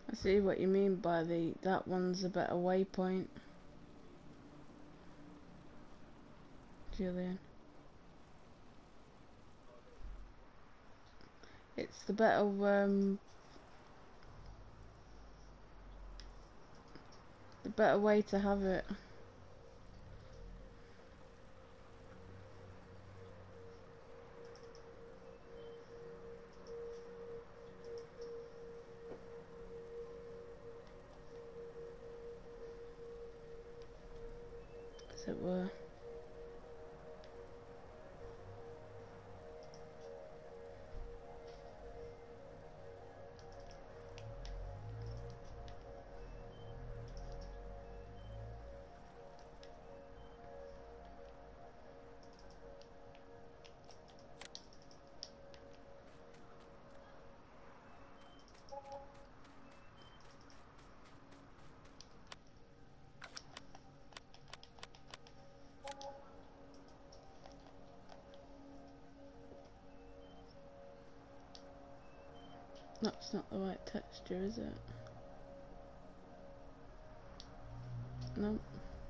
I see what you mean by that one's a better waypoint, Julian. It's the better way to have it. As it were. That's not the right texture, is it? No.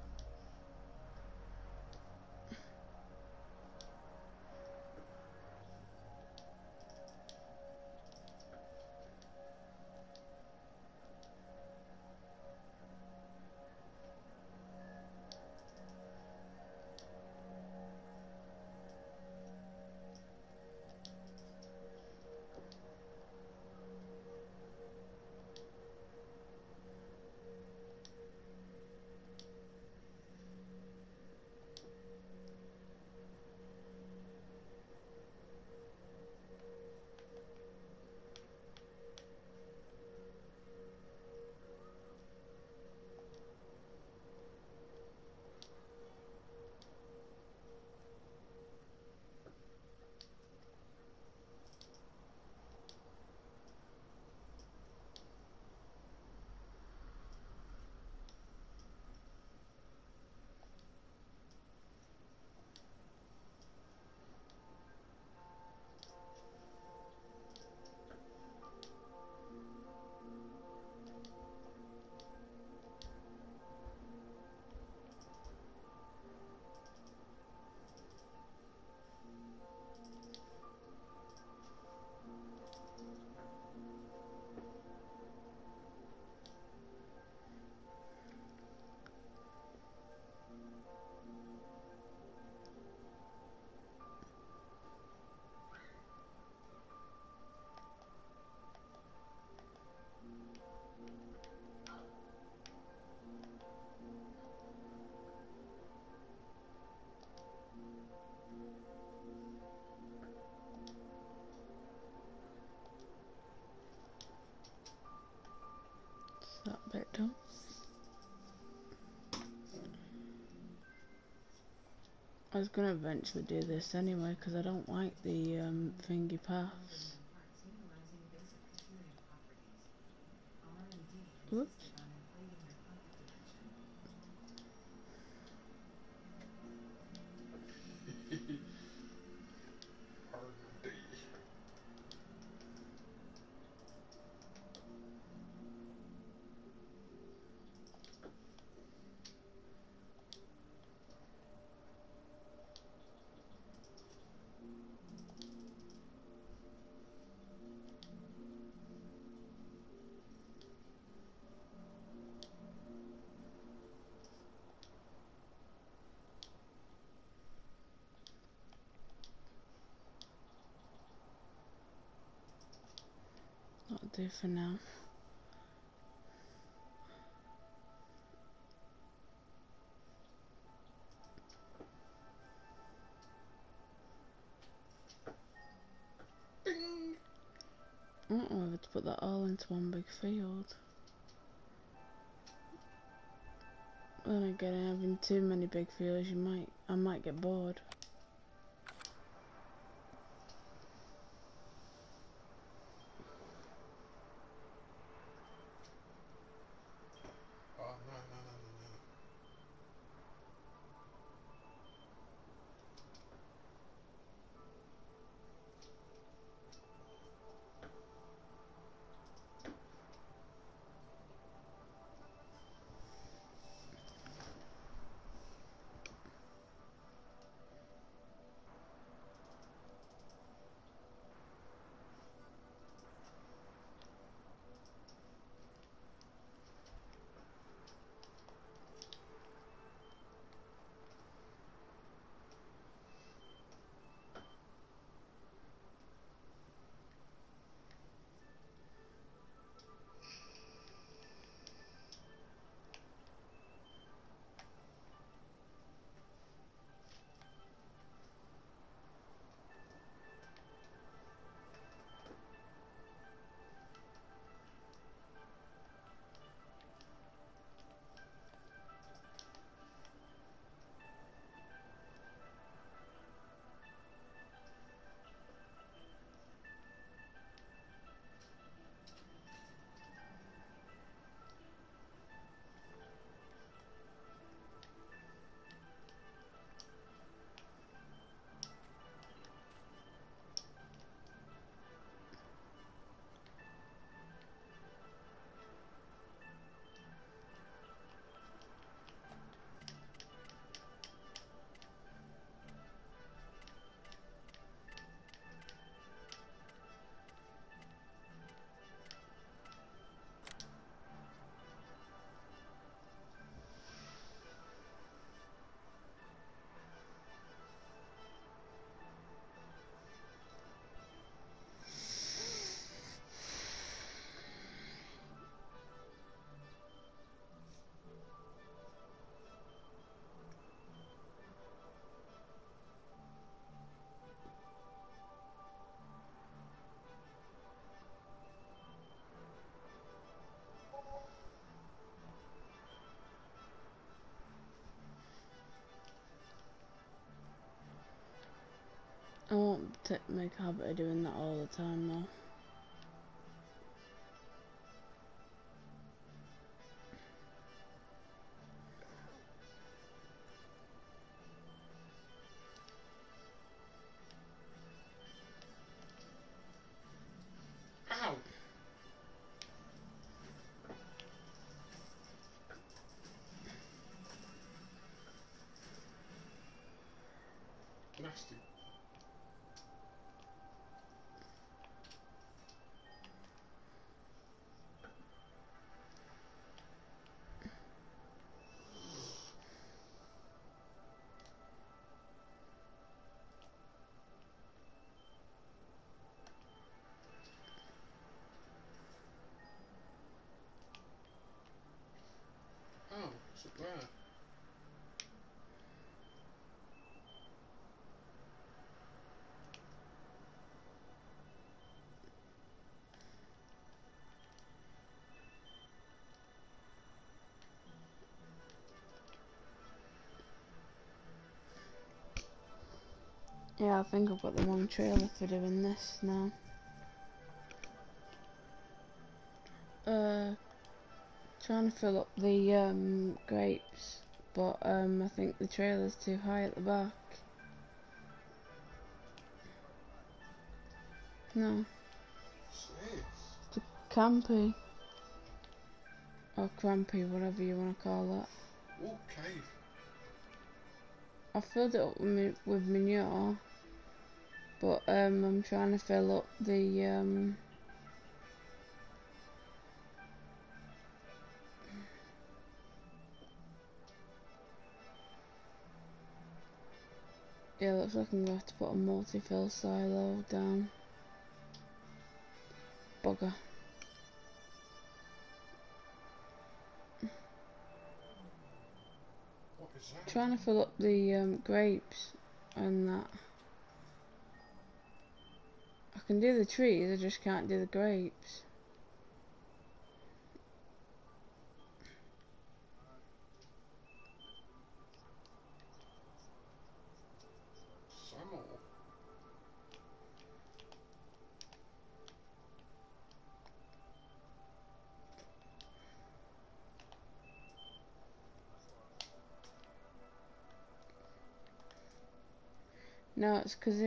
Is that bit done? I was gonna eventually do this anyway because I don't like the thingy paths. Parts utilizing basic computing properties. R&D Whoops. insisted on inflating their pocket dimension. R&D. That'll do for now. Bing! I don't know whether to put that all into one big field. Then again, having too many big fields, I might get bored. Oh, no, no, no, no, no. make a habit of doing that all the time though. Ow! Nasty. Oh, it's up there. Yeah, I think I've got the wrong trailer for doing this now. Trying to fill up the grapes, but I think the trailer's too high at the back. No, What's this? the campy. Or crampy, whatever you want to call that. Oh, cave. I filled it up with manure, but I'm trying to fill up the yeah, looks like I'm gonna have to put a multi-fill silo down. Bugger. What is that? Trying to fill up the grapes and that. I can do the trees, I just can't do the grapes. Some more. No, it's because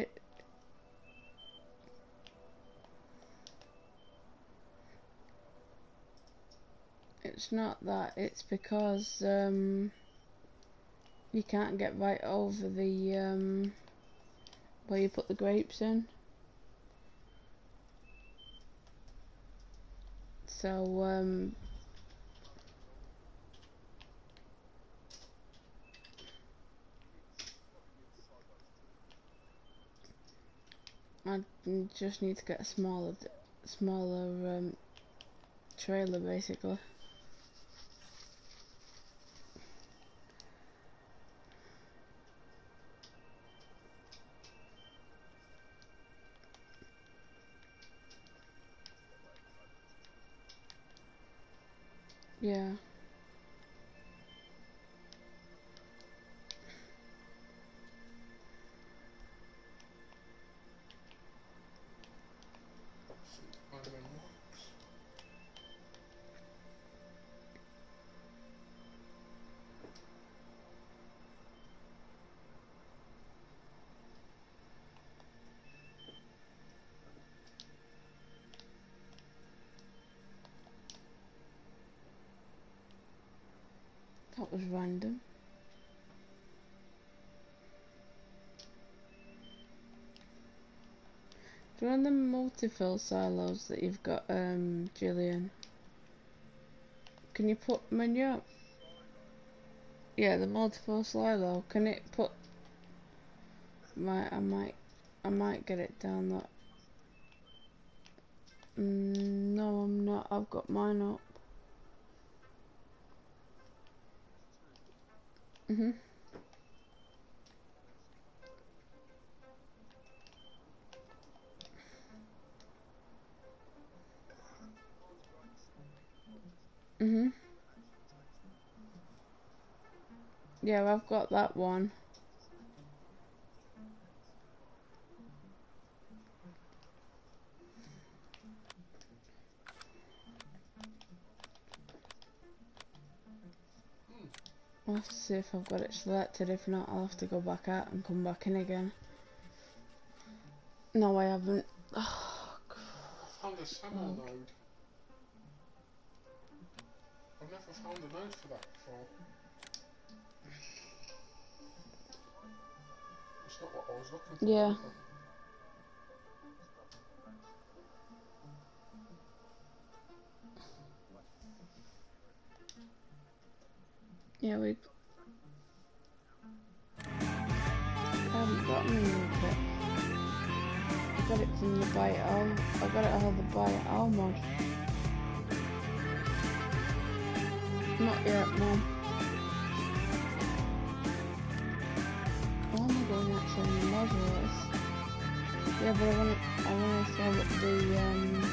it's not that, it's because you can't get right over the where you put the grapes in. So I just need to get a smaller trailer basically. Yeah. Some iron rocks. That was random. Do you want the multi-fill silos that you've got, Gillian? Can you put manure? Yeah, the multi-fill silo. Can it put? I might get it down that. No, I'm not. I've got mine up. Mhm. Mhm. Yeah, I've got that one. I'll have to see if I've got it selected. If not, I'll have to go back out and come back in again. No, I haven't. Oh, I found a Samuel node. I've never found a node for that before. It's not what I was looking for. yeah. Either. Yeah, we haven't got any of it. I got it from the Buy It All. I got it out of the Buy It All mod. Not yet, Mum. Oh my god, actually in the module list. Yeah, but I wanna see what the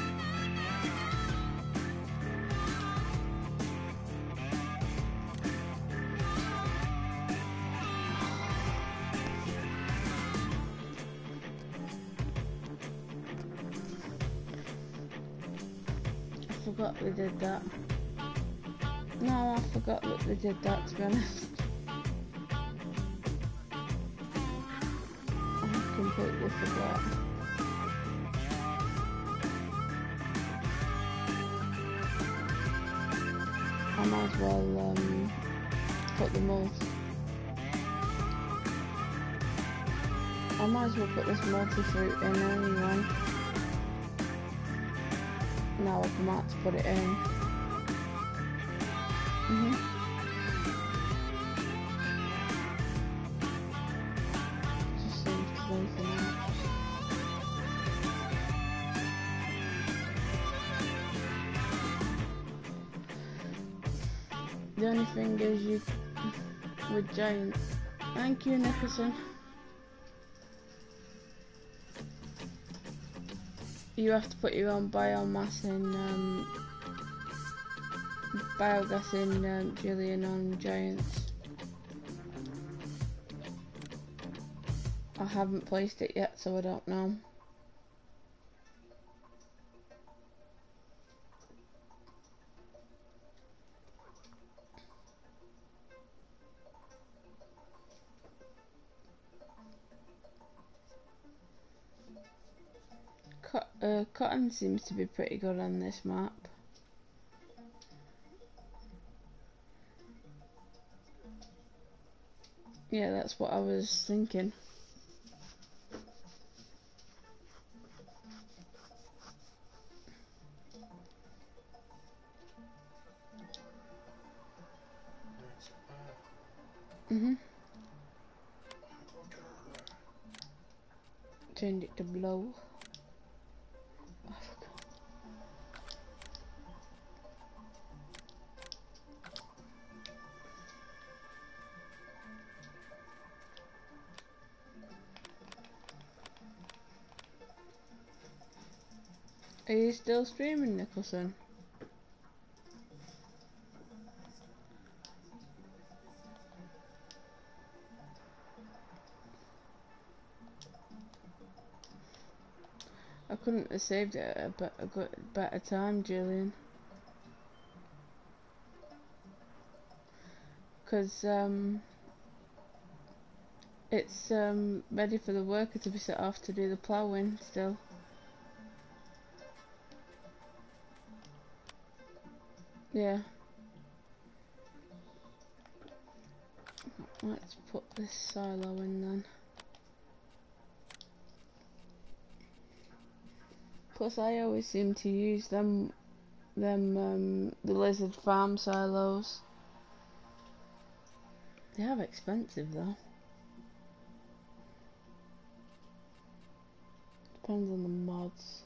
I forgot we did that. No, I forgot that we did that, to be honest. I completely forgot. I might as well put the I might as well put this multi-fruit in anyway. Now I come out to put it in. Just seems to be anything else. The only thing is you with giant. Thank you, Nicholson. You have to put your own biomass in biogas in Julian on Giants. I haven't placed it yet, so I don't know. Cotton seems to be pretty good on this map. Yeah, that's what I was thinking. Change it to blow. Are you still streaming, Nicholson? I couldn't have saved it at a better time, Julian. Because it's ready for the worker to be set off to do the ploughing still. Yeah. Let's put this silo in then. Plus I always seem to use the Lizard Farm silos. They are expensive though. Depends on the mods.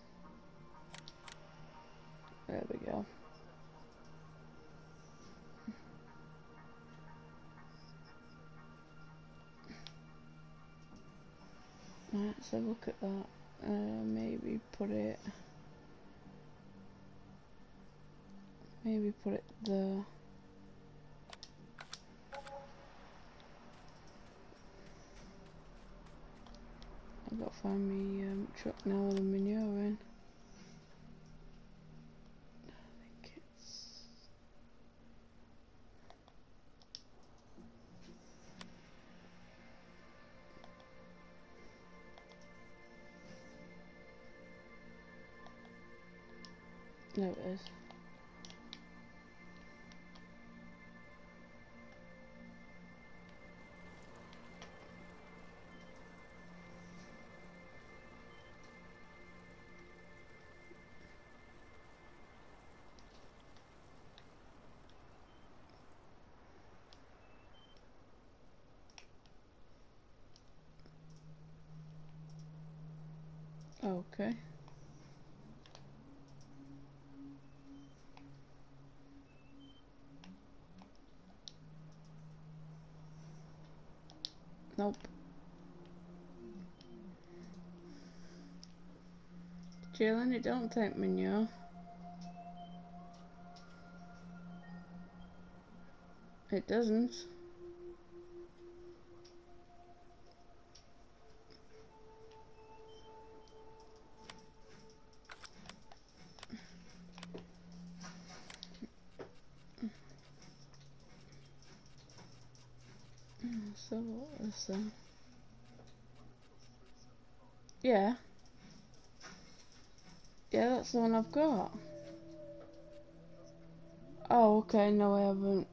There we go. Let's have a look at that. Maybe put it there. I've got to find me truck now with the manure in. I think it's There it is. Okay. Nope. Jalen, it don't take manure. It doesn't. So what was that? Yeah. Yeah, that's the one I've got. Oh, okay, no I haven't.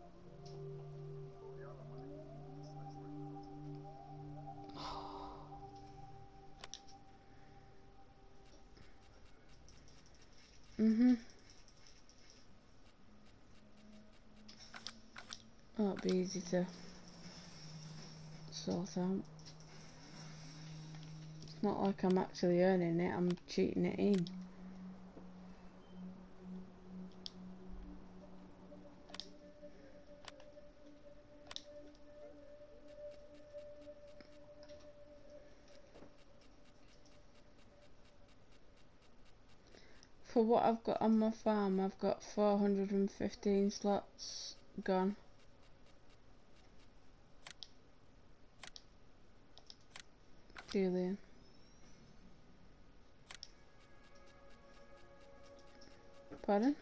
Mhm. That'll be easy to sort out. It's not like I'm actually earning it, I'm cheating it in. For what I've got on my farm, I've got 415 slots gone. Julian. Pardon?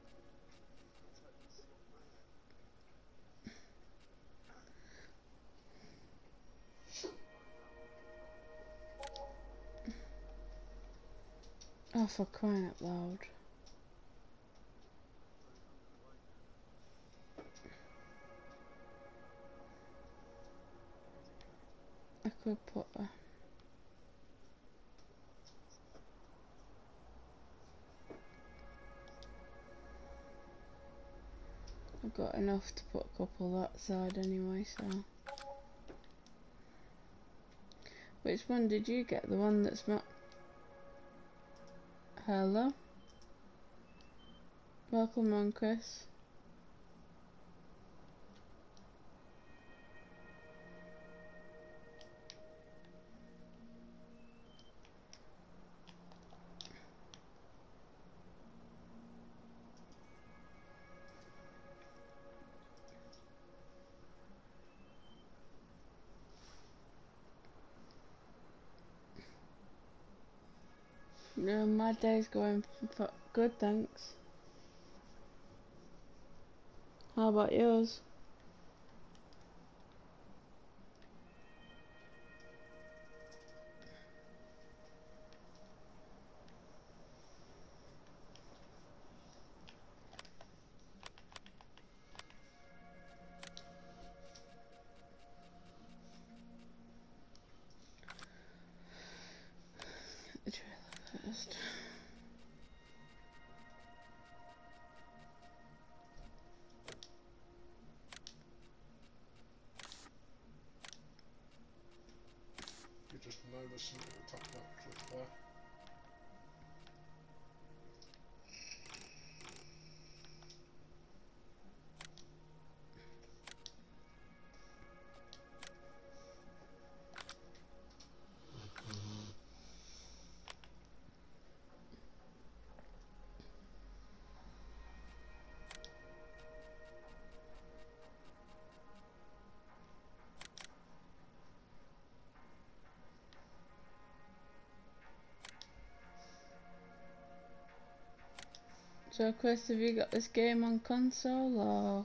Oh, for crying out loud. I could put a... I've got enough to put a couple that side anyway, so... Which one did you get? The one that's not... Hello? Welcome on, Chris. No, my day's going good, thanks. How about yours? Get the trailer first. You just noticing at the top of that cliff there. So, Chris, have you got this game on console or?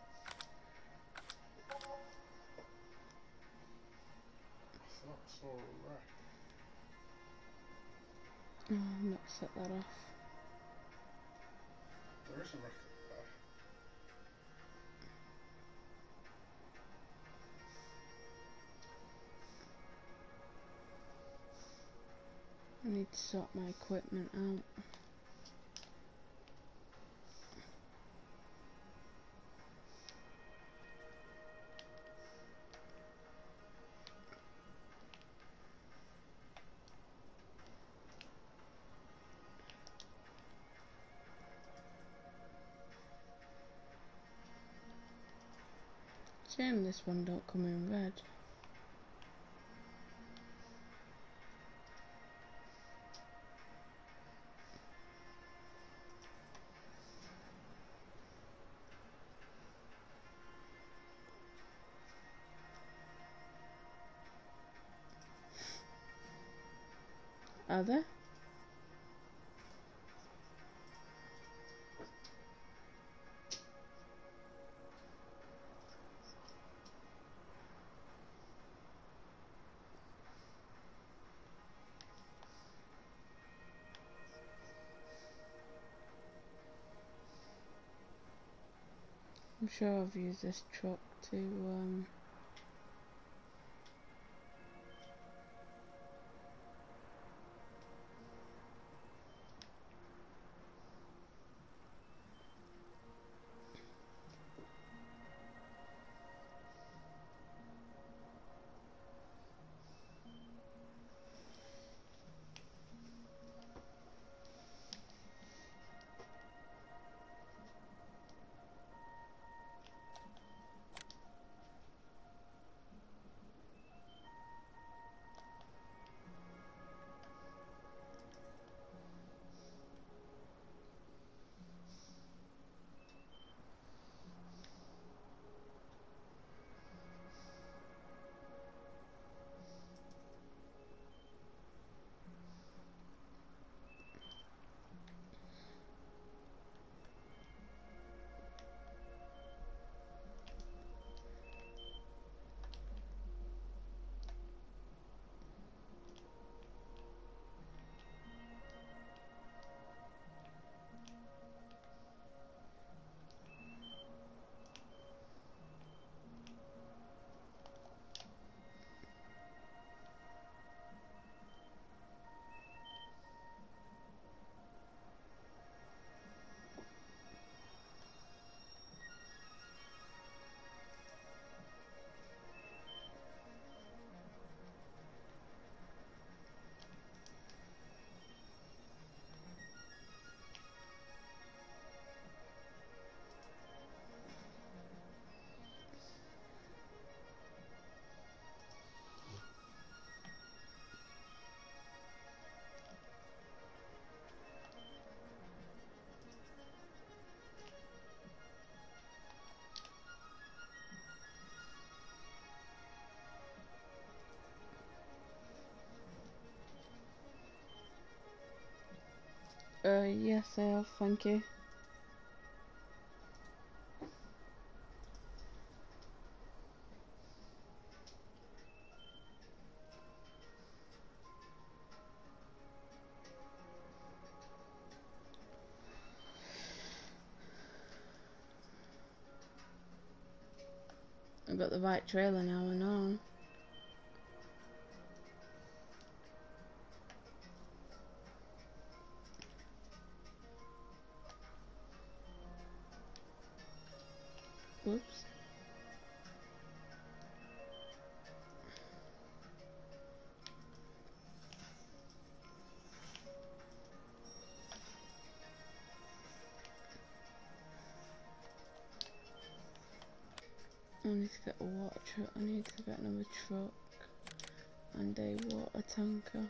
I thought I saw it Oh, I'm not set that off. There is a record there. I need to sort my equipment out. Shame this one don't come in red. Are there? I'm sure I've used this truck to yes I have, thank you. I've got the right trailer now, I know. Oops. I need to get a water truck. I need to get another truck and a water tanker.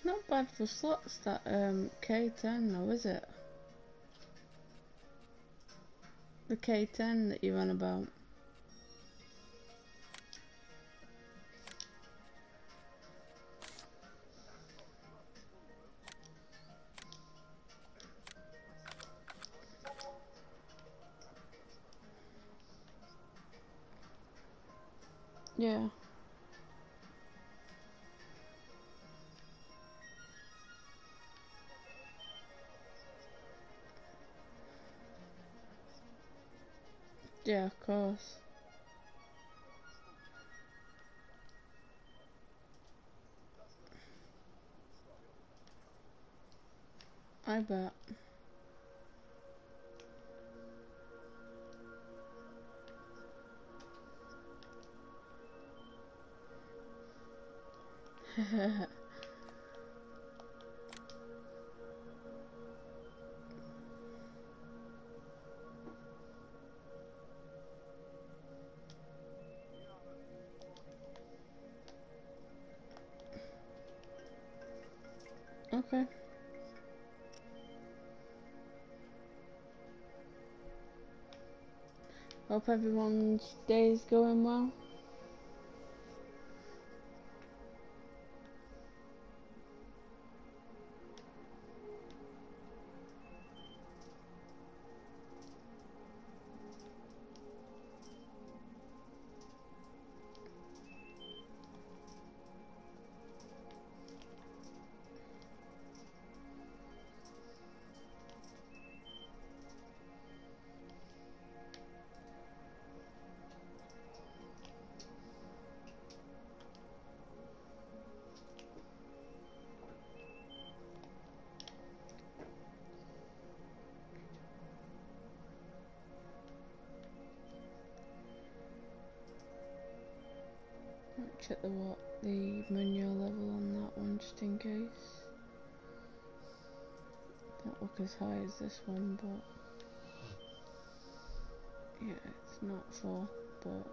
Not bad for slots, that K10 though, is it? The K10 that you ran about. Yeah. Yeah, of course. I bet. Okay. Hope everyone's day is going well. Check the manual level on that one just in case. Don't look as high as this one, but yeah, it's not full, but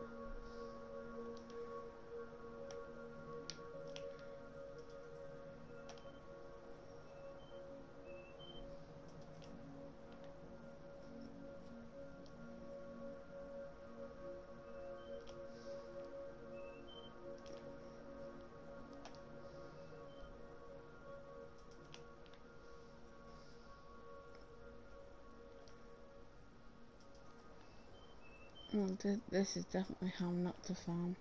well, this is definitely how not to farm.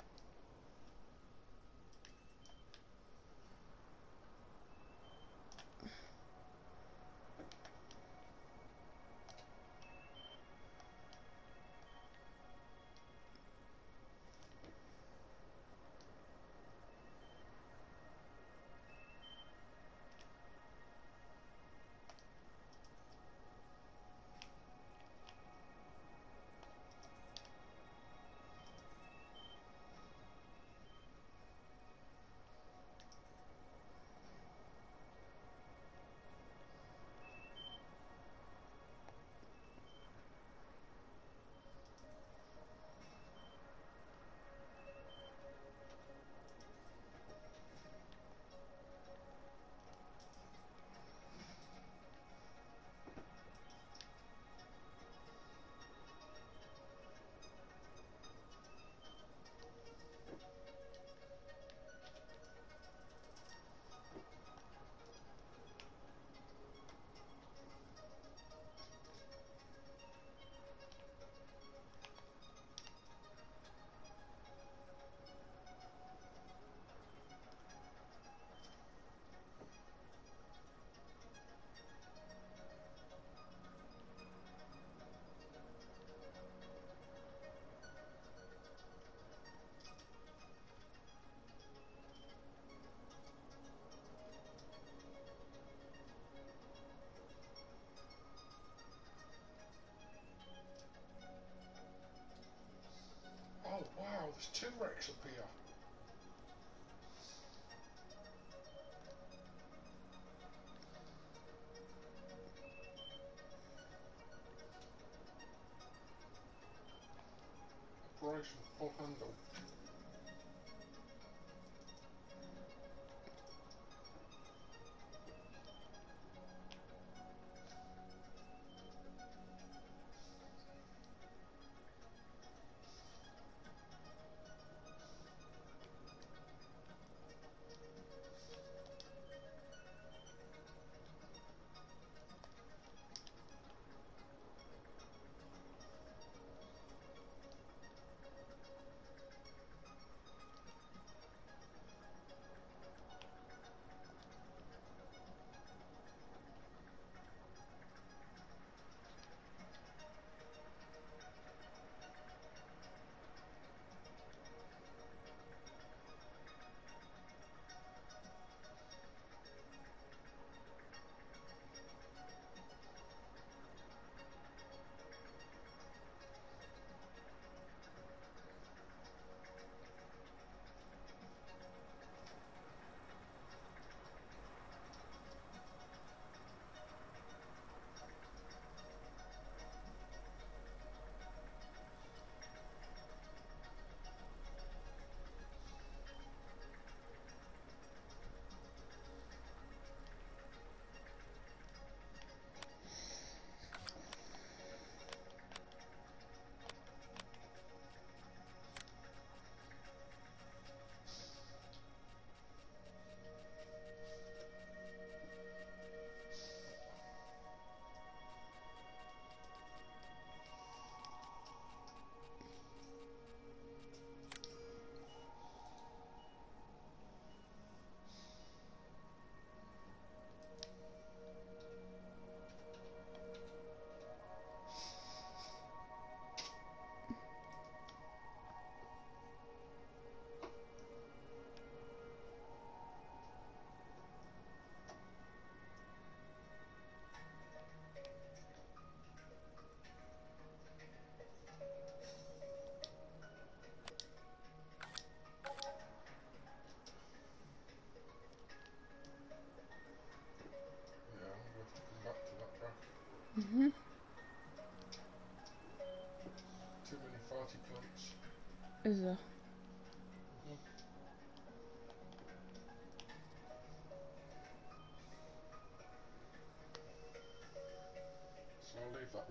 Oh wow, there's two wrecks up here. Operation Full Handle.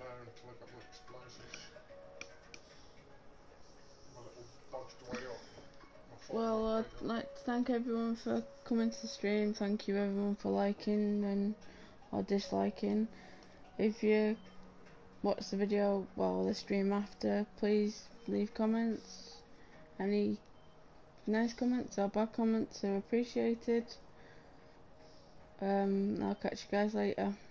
there until I got my explosives. My little dodged way up. My Well, Fortnite I'd way up. like to thank everyone for coming to the stream. Thank you everyone for liking and or disliking. If you watch the video, well, the stream after, please leave comments. Any nice comments or bad comments are appreciated. I'll catch you guys later.